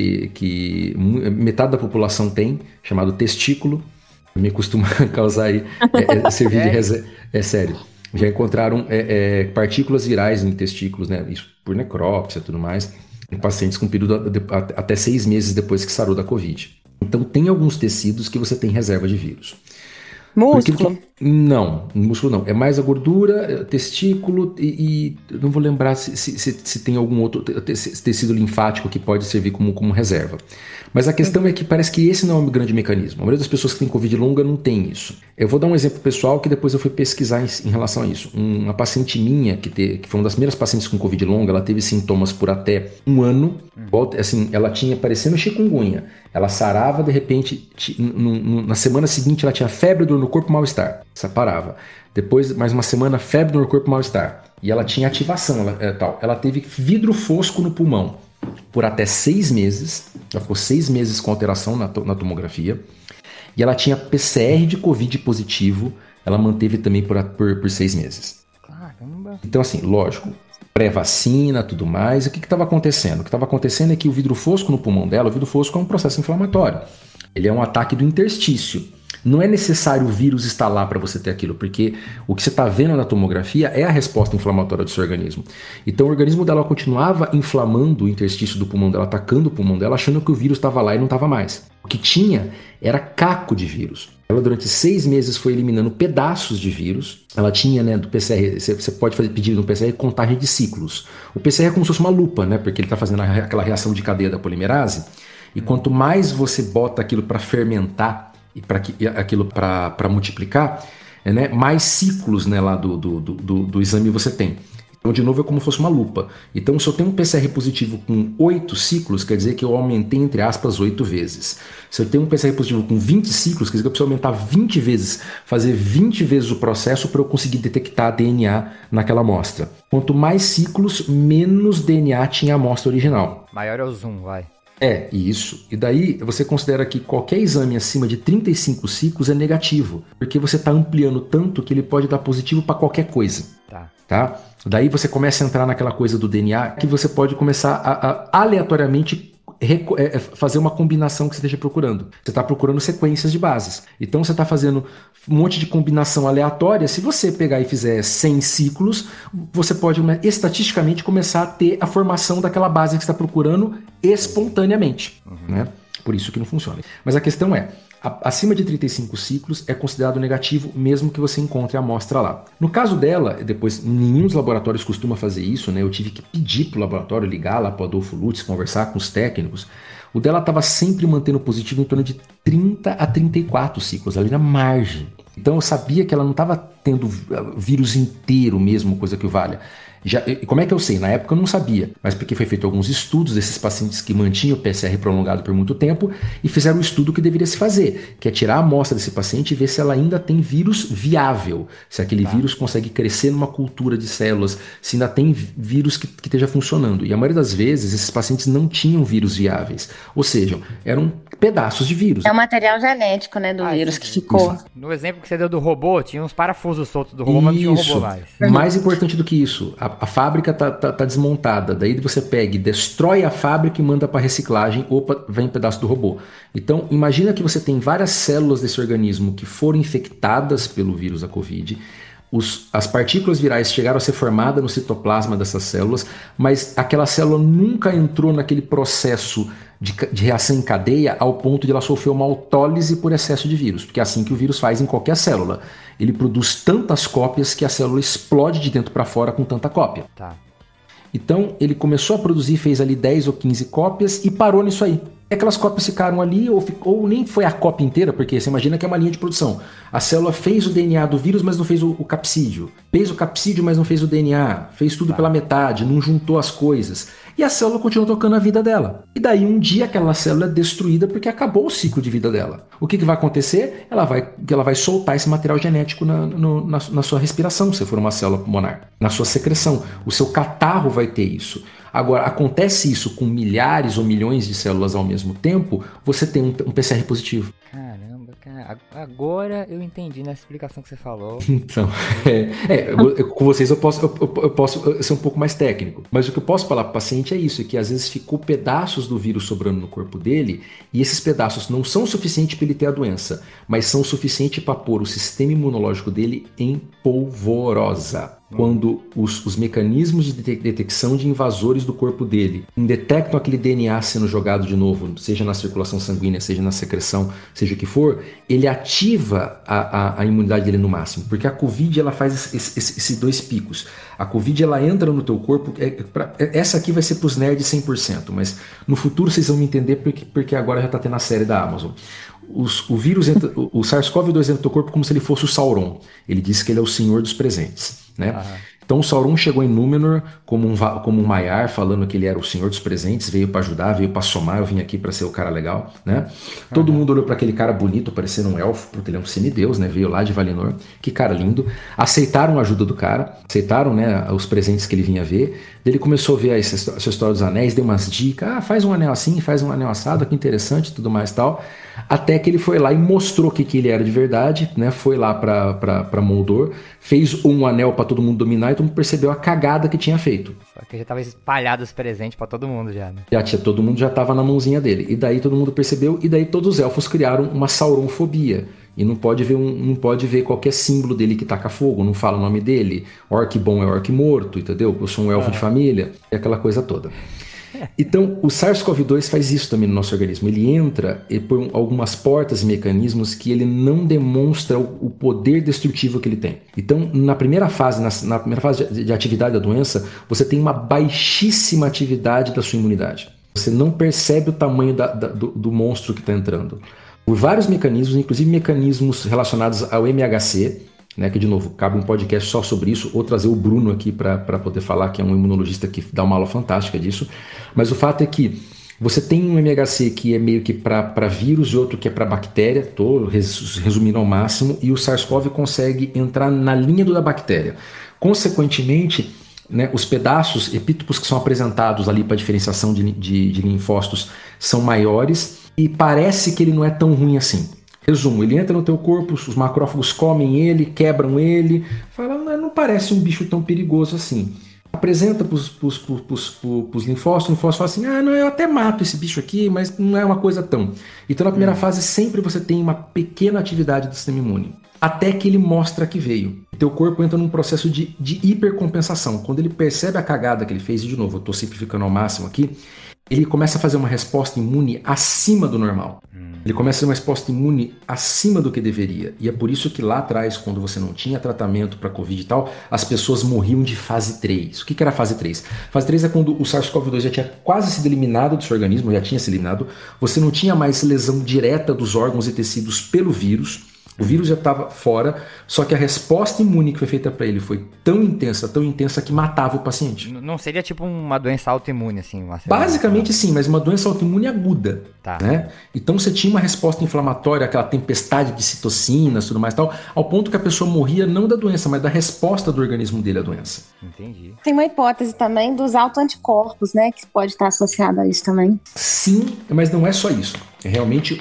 Speaker 6: que metade da população tem, chamado testículo, me costuma causar aí, servir de reserva. É sério. Já encontraram partículas virais em testículos, né, isso por necrópsia e tudo mais, em pacientes com período até 6 meses depois que sarou da Covid. Então, tem alguns tecidos que você tem reserva de vírus.
Speaker 5: Músculo?
Speaker 6: Não, músculo não. É mais a gordura, testículo e não vou lembrar se tem algum outro tecido linfático que pode servir como reserva. Mas a questão é que parece que esse não é um grande mecanismo. A maioria das pessoas que tem Covid longa não tem isso. Eu vou dar um exemplo pessoal que depois eu fui pesquisar em relação a isso. Uma paciente minha, que foi uma das primeiras pacientes com Covid longa, ela teve sintomas por até 1 ano. Assim, ela tinha parecendo chikungunya. Ela sarava, de repente, na semana seguinte ela tinha febre, dor no corpo, mal-estar. Separava. Depois, mais uma semana, febre, dor no corpo, mal-estar. E ela tinha ativação, Ela teve vidro fosco no pulmão por até 6 meses. Ela ficou 6 meses com alteração na tomografia. E ela tinha PCR de Covid positivo. Ela manteve também por 6 meses.
Speaker 4: Caramba.
Speaker 6: Então, assim, lógico, pré-vacina, tudo mais. O que estava acontecendo? O que estava acontecendo é que o vidro fosco no pulmão dela, o vidro fosco é um processo inflamatório. Ele é um ataque do interstício. Não é necessário o vírus estar lá para você ter aquilo, porque o que você está vendo na tomografia é a resposta inflamatória do seu organismo. Então o organismo dela continuava inflamando o interstício do pulmão dela, atacando o pulmão dela, achando que o vírus estava lá e não estava mais. O que tinha era caco de vírus. Ela durante 6 meses foi eliminando pedaços de vírus. Ela tinha, né, do PCR, você pode pedir no PCR contagem de ciclos. O PCR é como se fosse uma lupa, né, porque ele está fazendo aquela reação de cadeia da polimerase. E quanto mais você bota aquilo para fermentar, e aquilo para multiplicar, né, mais ciclos, né, lá do exame você tem. Então, de novo, é como se fosse uma lupa. Então, se eu tenho um PCR positivo com 8 ciclos, quer dizer que eu aumentei, entre aspas, 8 vezes. Se eu tenho um PCR positivo com 20 ciclos, quer dizer que eu preciso aumentar 20 vezes, fazer 20 vezes o processo para eu conseguir detectar DNA naquela amostra. Quanto mais ciclos, menos DNA tinha a amostra original.
Speaker 4: Maior é o zoom, vai.
Speaker 6: Isso. E daí você considera que qualquer exame acima de 35 ciclos é negativo, porque você está ampliando tanto que ele pode dar positivo para qualquer coisa. Tá? Daí você começa a entrar naquela coisa do DNA que você pode começar a aleatoriamente fazer uma combinação que você esteja procurando. Você está procurando sequências de bases. Então você está fazendo um monte de combinação aleatória. Se você pegar e fizer 100 ciclos, você pode estatisticamente começar a ter a formação daquela base que você está procurando espontaneamente. Né? Por isso que não funciona. Mas a questão é, acima de 35 ciclos é considerado negativo mesmo que você encontre a amostra lá. No caso dela, depois, nenhum dos laboratórios costuma fazer isso, né? Eu tive que pedir para o laboratório, ligar lá para o Adolfo Lutz, conversar com os técnicos. O dela estava sempre mantendo positivo em torno de 30 a 34 ciclos, ali na margem. Então eu sabia que ela não estava tendo vírus inteiro mesmo, coisa que valha. Como é que eu sei? Na época eu não sabia, mas porque foi feito alguns estudos desses pacientes que mantinham o PCR prolongado por muito tempo e fizeram o estudo que deveria se fazer, que é tirar a amostra desse paciente e ver se ela ainda tem vírus viável, se aquele vírus consegue crescer numa cultura de células, se ainda tem vírus que esteja funcionando. E a maioria das vezes esses pacientes não tinham vírus viáveis, ou seja, eram pedaços de vírus.
Speaker 5: É o material genético, né, do vírus que ficou.
Speaker 4: Isso. No exemplo que você deu do robô, tinha uns parafusos soltos do robô, mas não tinha um robô mais.
Speaker 6: Mais importante do que isso, a fábrica tá desmontada, daí você pega e destrói a fábrica e manda para reciclagem, opa, vem um pedaço do robô. Então, imagina que você tem várias células desse organismo que foram infectadas pelo vírus da Covid, as partículas virais chegaram a ser formadas no citoplasma dessas células, mas aquela célula nunca entrou naquele processo de reação em cadeia ao ponto de ela sofrer uma autólise por excesso de vírus, porque é assim que o vírus faz em qualquer célula. Ele produz tantas cópias que a célula explode de dentro para fora com tanta cópia. Então ele começou a produzir, fez ali 10 ou 15 cópias e parou nisso aí. Aquelas cópias ficaram ali, ou nem foi a cópia inteira, porque você imagina que é uma linha de produção. A célula fez o DNA do vírus, mas não fez o capsídeo. Fez o capsídeo, mas não fez o DNA. Fez tudo pela metade, não juntou as coisas. E a célula continuou tocando a vida dela. E daí um dia aquela célula é destruída porque acabou o ciclo de vida dela. O que vai acontecer? Ela vai soltar esse material genético na sua respiração, se for uma célula pulmonar. Na sua secreção. O seu catarro vai ter isso. Agora, acontece isso com milhares ou milhões de células ao mesmo tempo, você tem um PCR positivo.
Speaker 4: Caramba, cara. Agora eu entendi nessa explicação que você falou.
Speaker 6: Então, com vocês eu posso ser um pouco mais técnico. Mas o que eu posso falar para o paciente é isso, é que às vezes ficou pedaços do vírus sobrando no corpo dele, e esses pedaços não são suficientes para ele ter a doença, mas são suficientes para pôr o sistema imunológico dele em polvorosa. Quando os mecanismos de detecção de invasores do corpo dele detectam aquele DNA sendo jogado de novo, seja na circulação sanguínea, seja na secreção, seja o que for, ele ativa a imunidade dele no máximo. Porque a Covid, ela faz esses dois picos. A Covid, ela entra no teu corpo, essa aqui vai ser para os nerds 100%, mas no futuro vocês vão me entender porque agora já está tendo a série da Amazon. O vírus, o SARS-CoV-2 entra no teu corpo como se ele fosse o Sauron. Ele disse que ele é o senhor dos presentes, né? Então o Sauron chegou em Númenor como um Maiar, falando que ele era o senhor dos presentes, veio para ajudar, veio para somar, eu vim aqui para ser o cara legal, né? Todo mundo olhou para aquele cara bonito, parecendo um elfo, porque ele é um semideus, né? Veio lá de Valinor, que cara lindo. Aceitaram a ajuda do cara, aceitaram, né, os presentes que ele vinha ver. Ele começou a ver essa história dos anéis, deu umas dicas, faz um anel assim, faz um anel assado, que interessante, tudo mais e tal. Até que ele foi lá e mostrou que ele era de verdade, né? Foi lá para Moldor, fez um anel para todo mundo dominar e todo mundo percebeu a cagada que tinha feito.
Speaker 4: Só que já tava espalhado os presentes pra todo mundo já, né?
Speaker 6: Todo mundo já tava na mãozinha dele. E daí todo mundo percebeu, e daí todos os elfos criaram uma sauronfobia. E não pode ver qualquer símbolo dele que taca fogo, não fala o nome dele. Orc bom é orc morto, entendeu? Eu sou um elfo de família, e aquela coisa toda. Então, o SARS-CoV-2 faz isso também no nosso organismo. Ele entra por algumas portas e mecanismos que ele não demonstra o poder destrutivo que ele tem. Então, na primeira fase, na primeira fase de atividade da doença, você tem uma baixíssima atividade da sua imunidade. Você não percebe o tamanho do monstro que está entrando. Por vários mecanismos, inclusive mecanismos relacionados ao MHC, né, que de novo, cabe um podcast só sobre isso, ou trazer o Bruno aqui para poder falar, que é um imunologista que dá uma aula fantástica disso. Mas o fato é que você tem um MHC que é meio que para vírus e outro que é para bactéria, estou resumindo ao máximo, e o SARS-CoV consegue entrar na linha da bactéria. Consequentemente, né, os pedaços, epítopos que são apresentados ali para diferenciação de linfócitos são maiores e parece que ele não é tão ruim assim. Resumo, ele entra no teu corpo, os macrófagos comem ele, quebram ele, fala, não parece um bicho tão perigoso assim. Apresenta para os linfócitos, o linfócito fala assim, não, eu até mato esse bicho aqui, mas não é uma coisa tão. Então na primeira fase sempre você tem uma pequena atividade do sistema imune, até que ele mostra que veio. O teu corpo entra num processo de hipercompensação. Quando ele percebe a cagada que ele fez, e de novo, eu estou simplificando ao máximo aqui, ele começa a fazer uma resposta imune acima do normal. Ele começa a fazer uma resposta imune acima do que deveria. E é por isso que lá atrás, quando você não tinha tratamento para Covid e tal, as pessoas morriam de fase 3. O que era fase 3? Fase 3 é quando o SARS-CoV-2 já tinha quase sido eliminado do seu organismo, já tinha sido eliminado. Você não tinha mais lesão direta dos órgãos e tecidos pelo vírus. O vírus já estava fora, só que a resposta imune que foi feita para ele foi tão intensa que matava o paciente.
Speaker 4: Não seria tipo uma doença autoimune, assim?
Speaker 6: Basicamente sim, mas uma doença autoimune aguda.
Speaker 4: Tá.
Speaker 6: Né? Então você tinha uma resposta inflamatória, aquela tempestade de citocinas e tudo mais e tal, ao ponto que a pessoa morria não da doença, mas da resposta do organismo dele à doença.
Speaker 4: Entendi.
Speaker 5: Tem uma hipótese também dos autoanticorpos, né? Que pode estar associada a isso também.
Speaker 6: Sim, mas não é só isso. É realmente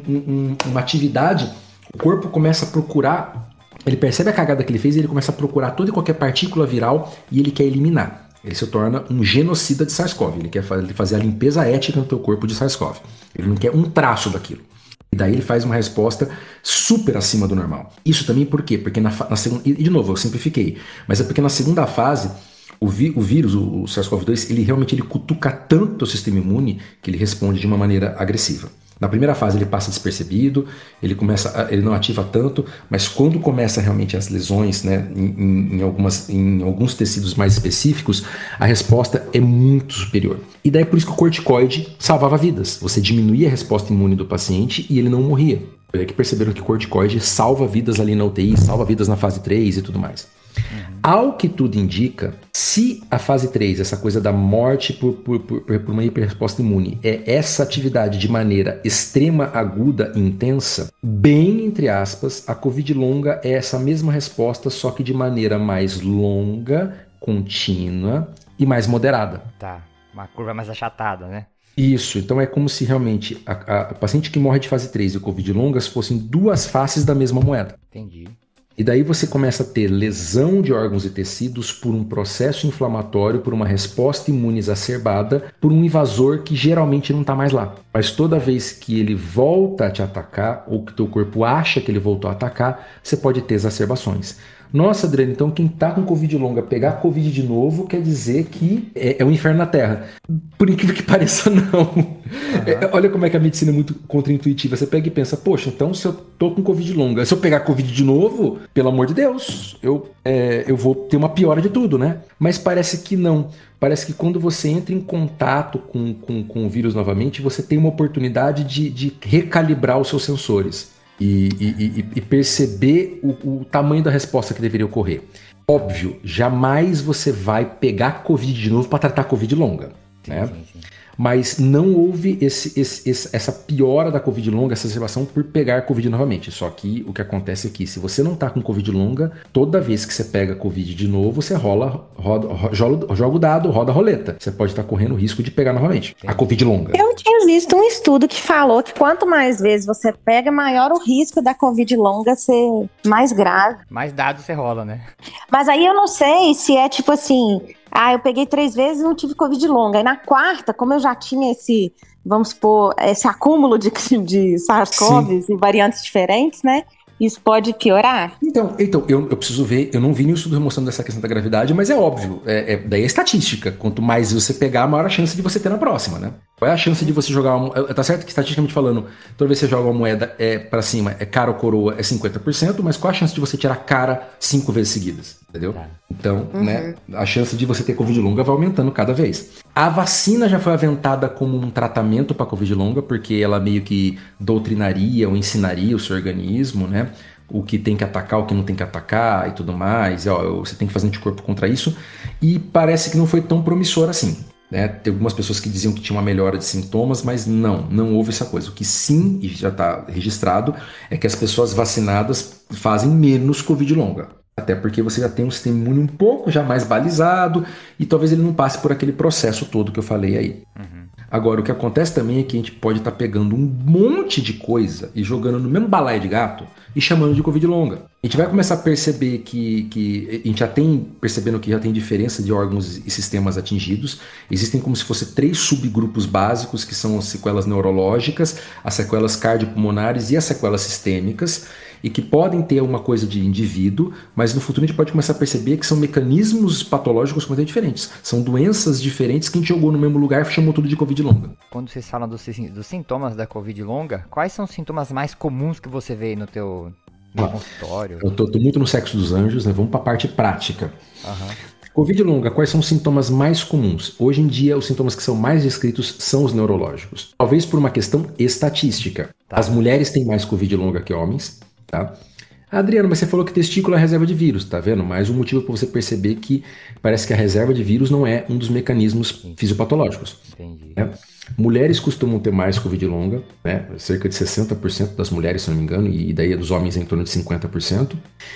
Speaker 6: uma atividade. O corpo começa a procurar, ele percebe a cagada que ele fez e ele começa a procurar toda e qualquer partícula viral e ele quer eliminar. Ele se torna um genocida de SARS-CoV. Ele quer fazer a limpeza étnica no teu corpo de SARS-CoV. Ele não quer um traço daquilo. E daí ele faz uma resposta super acima do normal. Isso também por quê? Porque na segunda... E de novo, eu simplifiquei. Mas é porque na segunda fase, o vírus, o SARS-CoV-2, ele cutuca tanto o sistema imune que ele responde de uma maneira agressiva. Na primeira fase ele passa despercebido, ele não ativa tanto, mas quando começa realmente as lesões, né, em alguns tecidos mais específicos, a resposta é muito superior. E daí por isso que o corticoide salvava vidas. Você diminuía a resposta imune do paciente e ele não morria. Foi aí que perceberam que o corticoide salva vidas ali na UTI, salva vidas na fase 3 e tudo mais. Ao que tudo indica, se a fase 3, essa coisa da morte por uma hiperresposta imune, é essa atividade de maneira extrema, aguda e intensa, bem entre aspas, a Covid longa é essa mesma resposta, só que de maneira mais longa, contínua e mais moderada.
Speaker 4: Tá. Uma curva mais achatada, né?
Speaker 6: Isso, então é como se realmente a paciente que morre de fase 3 e o Covid longas fossem duas faces da mesma moeda.
Speaker 4: Entendi.
Speaker 6: E daí você começa a ter lesão de órgãos e tecidos por um processo inflamatório, por uma resposta imune exacerbada, por um invasor que geralmente não está mais lá. Mas toda vez que ele volta a te atacar, ou que teu corpo acha que ele voltou a atacar, você pode ter exacerbações. Nossa, Adriano, então quem tá com Covid longa pegar Covid de novo quer dizer que é um inferno na Terra. Por incrível que pareça, não. Olha como é que a medicina é muito contraintuitiva. Você pega e pensa, poxa, então se eu tô com Covid longa, se eu pegar Covid de novo, pelo amor de Deus, eu vou ter uma piora de tudo, né? Mas parece que não. Parece que quando você entra em contato com o vírus novamente, você tem uma oportunidade de recalibrar os seus sensores. E perceber o tamanho da resposta que deveria ocorrer. Óbvio, jamais você vai pegar Covid de novo para tratar Covid longa.
Speaker 4: Sim,
Speaker 6: né?
Speaker 4: sim.
Speaker 6: Mas não houve essa piora da Covid longa, essa exacerbação por pegar Covid novamente. Só que o que acontece é que se você não tá com Covid longa, toda vez que você pega Covid de novo, você joga o dado, roda a roleta. Você pode estar correndo o risco de pegar novamente a Covid longa.
Speaker 5: Eu tinha visto um estudo que falou que quanto mais vezes você pega, maior o risco da Covid longa ser mais grave.
Speaker 4: Mais dados você rola, né?
Speaker 5: Mas aí eu não sei se é tipo assim... eu peguei 3 vezes e não tive Covid longa. Aí na quarta, como eu já tinha esse, vamos supor, esse acúmulo de SARS-CoV e variantes diferentes, né? Isso pode piorar?
Speaker 6: Então eu preciso ver, eu não vi nenhum estudo mostrando essa questão da gravidade, mas é óbvio, daí é estatística. Quanto mais você pegar, maior a chance de você ter na próxima, né? Qual é a chance de você jogar tá certo que estatisticamente falando, toda vez que você joga uma moeda pra cima, cara ou coroa, é 50%, mas qual a chance de você tirar cara 5 vezes seguidas? Entendeu? Tá. Então, né, a chance de você ter Covid longa vai aumentando cada vez. A vacina já foi aventada como um tratamento para Covid longa, porque ela meio que doutrinaria ou ensinaria o seu organismo, né? O que tem que atacar, o que não tem que atacar e tudo mais. Você tem que fazer anticorpo contra isso. E parece que não foi tão promissor assim. Né? Tem algumas pessoas que diziam que tinha uma melhora de sintomas, mas não houve essa coisa. O que sim, e já está registrado, é que as pessoas vacinadas fazem menos Covid longa. Até porque você já tem um sistema imune um pouco já mais balizado e talvez ele não passe por aquele processo todo que eu falei aí. Agora, o que acontece também é que a gente pode estar pegando um monte de coisa e jogando no mesmo balaio de gato e chamando de Covid longa. A gente vai começar a perceber que a gente já tem, percebendo que já tem diferença de órgãos e sistemas atingidos. Existem como se fossem 3 subgrupos básicos, que são as sequelas neurológicas, as sequelas cardiopulmonares e as sequelas sistêmicas, e que podem ter uma coisa de indivíduo, mas no futuro a gente pode começar a perceber que são mecanismos patológicos completamente diferentes. São doenças diferentes que a gente jogou no mesmo lugar e chamou tudo de Covid longa.
Speaker 4: Quando vocês falam dos sintomas da Covid longa, quais são os sintomas mais comuns que você vê no teu consultório?
Speaker 6: Eu tô muito no sexo dos anjos, né? Vamos para a parte prática. Covid longa, quais são os sintomas mais comuns? Hoje em dia, os sintomas que são mais descritos são os neurológicos. Talvez por uma questão estatística. As mulheres têm mais Covid longa que homens. Tá? Adriano, mas você falou que testículo é a reserva de vírus, tá vendo? Mais um motivo para você perceber que parece que a reserva de vírus não é um dos mecanismos fisiopatológicos.
Speaker 4: Entendi.
Speaker 6: Né? Mulheres costumam ter mais Covid longa, né? Cerca de 60% das mulheres, se não me engano, e daí dos homens em torno de 50%.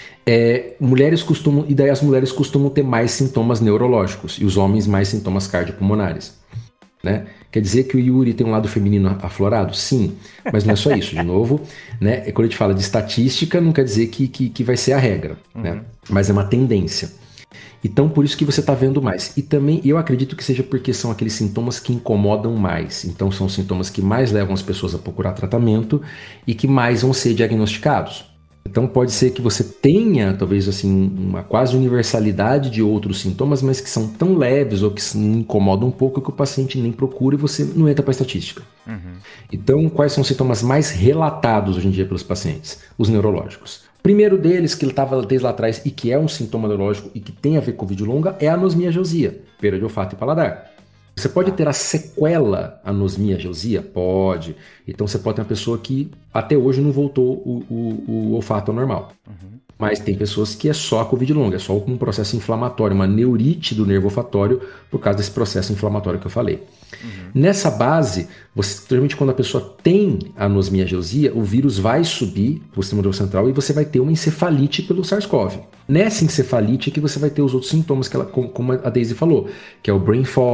Speaker 6: E daí as mulheres costumam ter mais sintomas neurológicos e os homens mais sintomas cardiopulmonares. Né? Quer dizer que o Yuri tem um lado feminino aflorado? Sim, mas não é só isso. De novo, né? Quando a gente fala de estatística, não quer dizer que vai ser a regra, né? Mas é uma tendência. Então, por isso que você está vendo mais. E também, eu acredito que seja porque são aqueles sintomas que incomodam mais. Então, são sintomas que mais levam as pessoas a procurar tratamento e que mais vão ser diagnosticados. Então pode ser que você tenha, talvez assim, uma quase universalidade de outros sintomas, mas que são tão leves ou que incomodam um pouco que o paciente nem procura e você não entra para a estatística. Então, quais são os sintomas mais relatados hoje em dia pelos pacientes? Os neurológicos. Primeiro deles, que ele estava desde lá atrás e que é um sintoma neurológico e que tem a ver com Covid longa, é a anosmia-geusia, perda de olfato e paladar. Você pode ter a sequela anosmia-geusia? Pode. Então você pode ter uma pessoa que até hoje não voltou o olfato ao normal. Mas tem pessoas que é só a Covid longa, é só um processo inflamatório, uma neurite do nervo olfatório por causa desse processo inflamatório que eu falei. Nessa base, geralmente quando a pessoa tem anosmia-geusia, o vírus vai subir para o sistema nervoso central e você vai ter uma encefalite pelo SARS-CoV. Nessa encefalite é que você vai ter os outros sintomas, como a Daisy falou, que é o brain fog, que é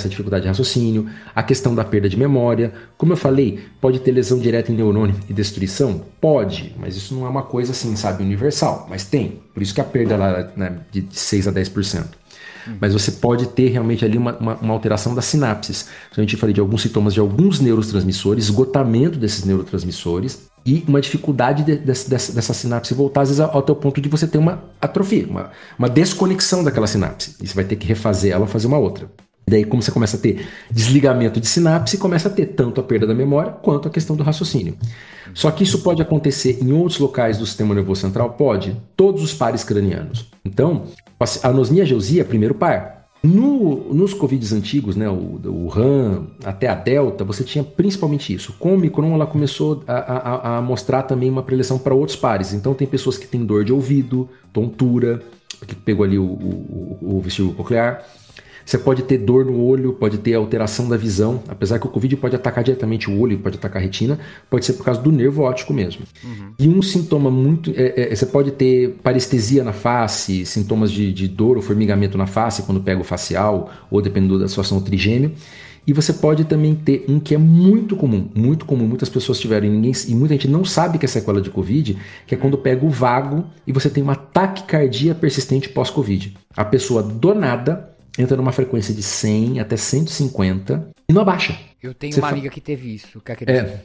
Speaker 6: essa dificuldade de raciocínio, a questão da perda de memória. Como eu falei, pode ter lesão direta em neurônio e destruição? Pode, mas isso não é uma coisa assim, sabe, universal, mas tem. Por isso que a perda lá, né, de 6 a 10%. Mas você pode ter realmente ali uma alteração das sinapses. Então, a gente falei de alguns sintomas de alguns neurotransmissores, esgotamento desses neurotransmissores e uma dificuldade dessa sinapse voltar, às vezes, ao teu ponto de você ter uma atrofia, uma desconexão daquela sinapse. E você vai ter que refazer ela ou fazer uma outra. E daí, como você começa a ter desligamento de sinapse, começa a ter tanto a perda da memória quanto a questão do raciocínio. Só que isso pode acontecer em outros locais do sistema nervoso central? Pode. Todos os pares cranianos. Então, a anosmia geusia é primeiro par. Nos Covids antigos, né, o Wuhan até a Delta, você tinha principalmente isso. Com o Omicron, ela começou a mostrar também uma predileção para outros pares. Então, tem pessoas que têm dor de ouvido, tontura, porque pegou ali o vestíbulo coclear. Você pode ter dor no olho, pode ter alteração da visão, apesar que o Covid pode atacar diretamente o olho, pode atacar a retina, pode ser por causa do nervo óptico mesmo. E um sintoma muito... você pode ter parestesia na face, sintomas de dor ou formigamento na face quando pega o facial, ou dependendo da situação, o trigêmeo. E você pode também ter um que é muito comum, muitas pessoas tiveram e muita gente não sabe que é sequela de Covid, que é quando pega o vago e você tem uma taquicardia persistente pós-Covid. A pessoa do nada entra numa frequência de 100 até 150 e não abaixa.
Speaker 4: Eu tenho uma amiga que teve isso, que acredita.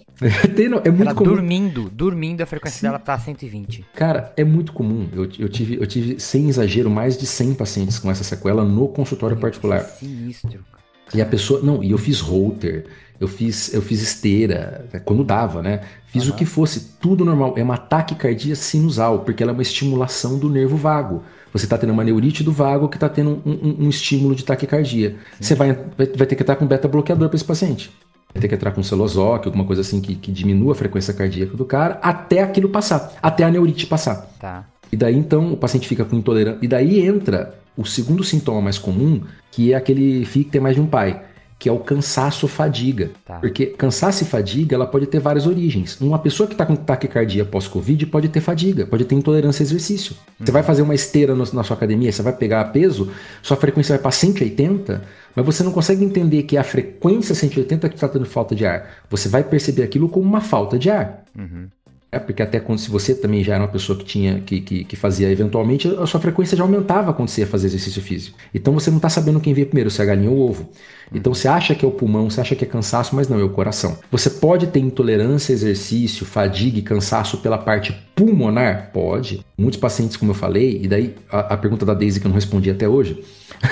Speaker 6: É muito
Speaker 4: ela
Speaker 6: comum.
Speaker 4: Dormindo, a frequência dela tá 120.
Speaker 6: Cara, é muito comum. Eu tive, sem exagero, mais de 100 pacientes com essa sequela no consultório particular.
Speaker 4: Isso é sinistro.
Speaker 6: E a pessoa... Não, e eu fiz holter, eu fiz esteira, quando dava, né? Fiz o que fosse, tudo normal. É uma taquicardia sinusal, porque ela é uma estimulação do nervo vago. Você está tendo uma neurite do vago que está tendo um estímulo de taquicardia. Você vai ter que estar com beta-bloqueador para esse paciente. Vai ter que entrar com Celozoc, alguma coisa assim que diminua a frequência cardíaca do cara, até aquilo passar, até a neurite passar.
Speaker 4: Tá.
Speaker 6: E daí, então, o paciente fica com intolerância. E daí entra o segundo sintoma mais comum, que é aquele filho que tem mais de um pai, que é o cansaço ou fadiga. Tá. Porque cansaço e fadiga, ela pode ter várias origens. Uma pessoa que está com taquicardia pós-Covid pode ter fadiga, pode ter intolerância a exercício. Você vai fazer uma esteira na sua academia, você vai pegar peso, sua frequência vai para 180, mas você não consegue entender que é a frequência 180 que está tendo falta de ar. Você vai perceber aquilo como uma falta de ar. Porque até quando, se você também já era uma pessoa que fazia eventualmente, a sua frequência já aumentava quando você ia fazer exercício físico. Então você não está sabendo quem veio primeiro, se é a galinha ou o ovo. Então você acha que é o pulmão, você acha que é cansaço, mas não, é o coração. Você pode ter intolerância a exercício, fadiga e cansaço pela parte pulmonar? Pode. Muitos pacientes, como eu falei, e daí a pergunta da Daisy que eu não respondi até hoje.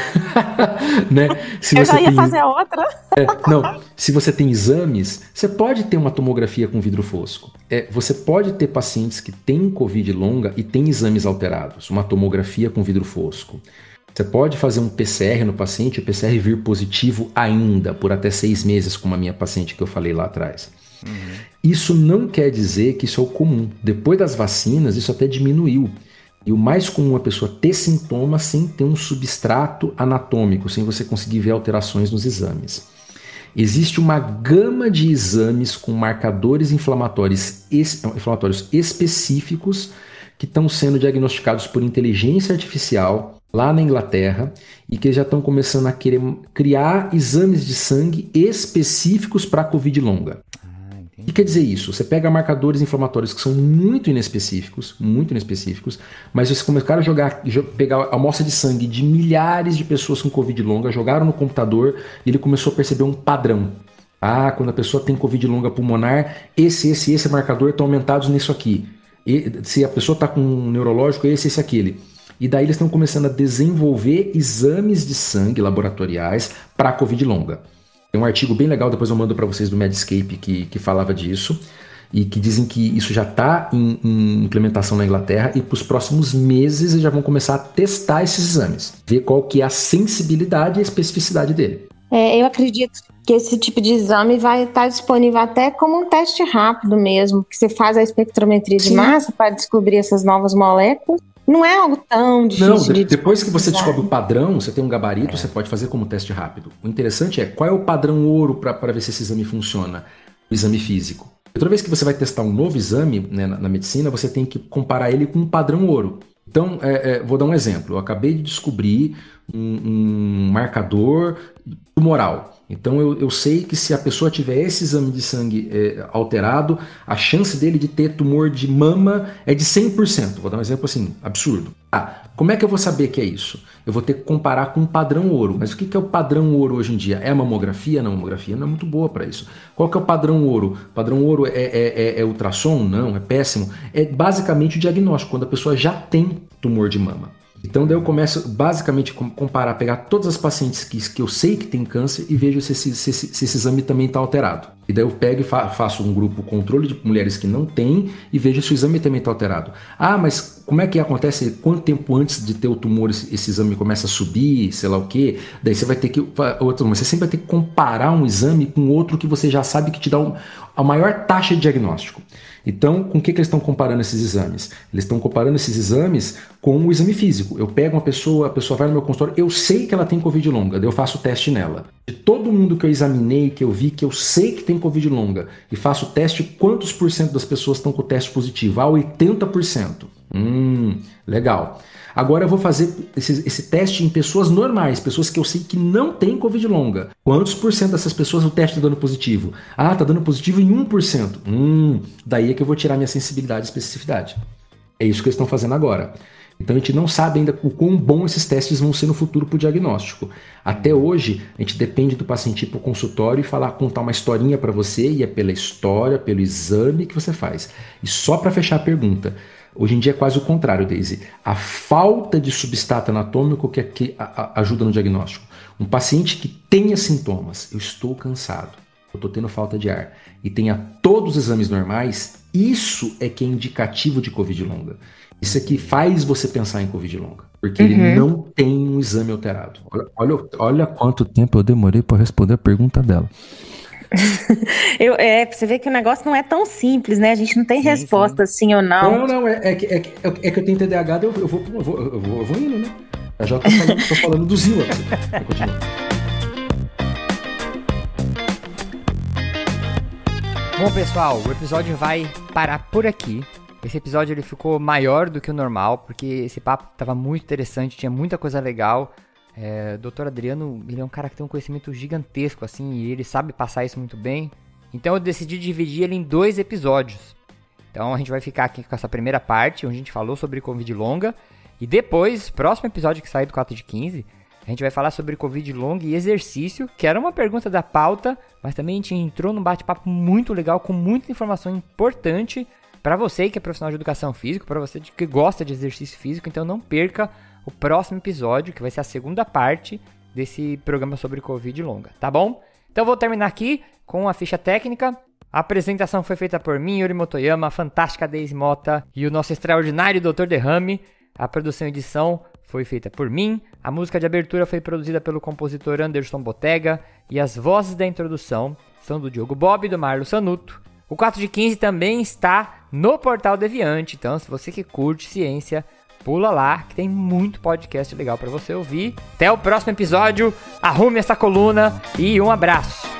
Speaker 6: Né?
Speaker 5: Eu já ia fazer a outra.
Speaker 6: Se você tem exames, você pode ter uma tomografia com vidro fosco. Você pode ter pacientes que têm Covid longa e têm exames alterados, uma tomografia com vidro fosco. Você pode fazer um PCR no paciente, o PCR vir positivo ainda, por até 6 meses, como a minha paciente que eu falei lá atrás. Isso não quer dizer que isso é o comum. Depois das vacinas, isso até diminuiu. E o mais comum é a pessoa ter sintomas sem ter um substrato anatômico, sem você conseguir ver alterações nos exames. Existe uma gama de exames com marcadores inflamatórios específicos que estão sendo diagnosticados por inteligência artificial lá na Inglaterra e que já estão começando a querer criar exames de sangue específicos para a Covid longa. O que quer dizer isso? Você pega marcadores inflamatórios que são muito inespecíficos, mas você começaram a pegar a amostra de sangue de milhares de pessoas com Covid longa, jogaram no computador e ele começou a perceber um padrão. Quando a pessoa tem Covid longa pulmonar, esse marcador estão aumentados nisso aqui. Se a pessoa está com um neurológico, esse, aquele. E daí eles estão começando a desenvolver exames de sangue laboratoriais para Covid longa. Tem um artigo bem legal, depois eu mando para vocês do Medscape que falava disso e que dizem que isso já está em implementação na Inglaterra e para os próximos meses eles já vão começar a testar esses exames, ver qual que é a sensibilidade e a especificidade dele.
Speaker 5: Eu acredito que esse tipo de exame vai estar disponível até como um teste rápido mesmo, que você faz a espectrometria de massa para descobrir essas novas moléculas. Não é algo tão difícil de
Speaker 6: depois que você descobre o padrão, você tem um gabarito, você pode fazer como teste rápido. O interessante é qual é o padrão ouro para ver se esse exame funciona, o exame físico. Toda vez que você vai testar um novo exame, né, na medicina, você tem que comparar ele com um padrão ouro. Então, vou dar um exemplo. Eu acabei de descobrir um marcador tumoral. Então eu sei que se a pessoa tiver esse exame de sangue alterado, a chance dele de ter tumor de mama é de 100%. Vou dar um exemplo assim, absurdo. Como é que eu vou saber que é isso? Eu vou ter que comparar com o padrão ouro. Mas o que é o padrão ouro hoje em dia? É a mamografia? Não, a mamografia não é muito boa para isso. Qual que é o padrão ouro? O padrão ouro é ultrassom? Não, é péssimo. É basicamente o diagnóstico, quando a pessoa já tem tumor de mama. Então daí eu começo basicamente a comparar, pegar todas as pacientes que eu sei que tem câncer e vejo se esse exame também está alterado. E daí eu pego e faço um grupo controle de mulheres que não têm e vejo se o exame também está alterado. Mas como é que acontece? Quanto tempo antes de ter o tumor esse exame começa a subir, sei lá o quê? Daí você vai ter que... Você sempre vai ter que comparar um exame com outro que você já sabe que te dá a maior taxa de diagnóstico. Então, com o que eles estão comparando esses exames? Eles estão comparando esses exames com o exame físico. Eu pego uma pessoa, a pessoa vai no meu consultório, eu sei que ela tem Covid longa, daí eu faço o teste nela. De todo mundo que eu examinei, que eu vi, que eu sei que tem Covid longa, e faço o teste, quantos por cento das pessoas estão com o teste positivo? 80%. Legal. Agora eu vou fazer esse teste em pessoas normais, pessoas que eu sei que não têm Covid longa. Quantos por cento dessas pessoas o teste está dando positivo? Está dando positivo em 1%. Daí é que eu vou tirar minha sensibilidade e especificidade. É isso que eles estão fazendo agora. Então a gente não sabe ainda o quão bom esses testes vão ser no futuro para o diagnóstico. Até hoje, a gente depende do paciente ir para o consultório e contar uma historinha para você, e é pela história, pelo exame que você faz. E só para fechar a pergunta, hoje em dia é quase o contrário, Daisy. A falta de substrato anatômico que ajuda no diagnóstico. Um paciente que tenha sintomas, eu estou cansado, eu estou tendo falta de ar, e tenha todos os exames normais, isso é que é indicativo de Covid longa. Isso é que faz você pensar em Covid longa, porque ele não tem um exame alterado. Olha quanto tempo eu demorei para responder a pergunta dela.
Speaker 5: Você vê que o negócio não é tão simples, né? A gente não tem resposta sim ou não.
Speaker 6: Não, é que eu tenho TDAH, eu vou indo, né? Eu já tô falando do Zila.
Speaker 4: Bom, pessoal, o episódio vai parar por aqui. Esse episódio ele ficou maior do que o normal, porque esse papo estava muito interessante, tinha muita coisa legal. O Dr. Adriano, ele é um cara que tem um conhecimento gigantesco, assim, e ele sabe passar isso muito bem. Então eu decidi dividir ele em 2 episódios. Então a gente vai ficar aqui com essa primeira parte, onde a gente falou sobre Covid longa. E depois, próximo episódio que sair do 4 de 15, a gente vai falar sobre Covid longa e exercício, que era uma pergunta da pauta, mas também a gente entrou num bate-papo muito legal, com muita informação importante para você que é profissional de educação física, para você que gosta de exercício físico. Então não perca o próximo episódio, que vai ser a segunda parte desse programa sobre Covid longa, tá bom? Então vou terminar aqui com a ficha técnica. A apresentação foi feita por mim, Yuri Motoyama, a fantástica Daisy Mota e o nosso extraordinário Dr. Derrame. A produção e edição foi feita por mim. A música de abertura foi produzida pelo compositor Anderson Botega e as vozes da introdução são do Diogo Bob e do Marlo Sanuto. O 4 de 15 também está no Portal Deviante, então se você que curte ciência, pula lá que tem muito podcast legal para você ouvir. Até o próximo episódio, arrume essa coluna e um abraço!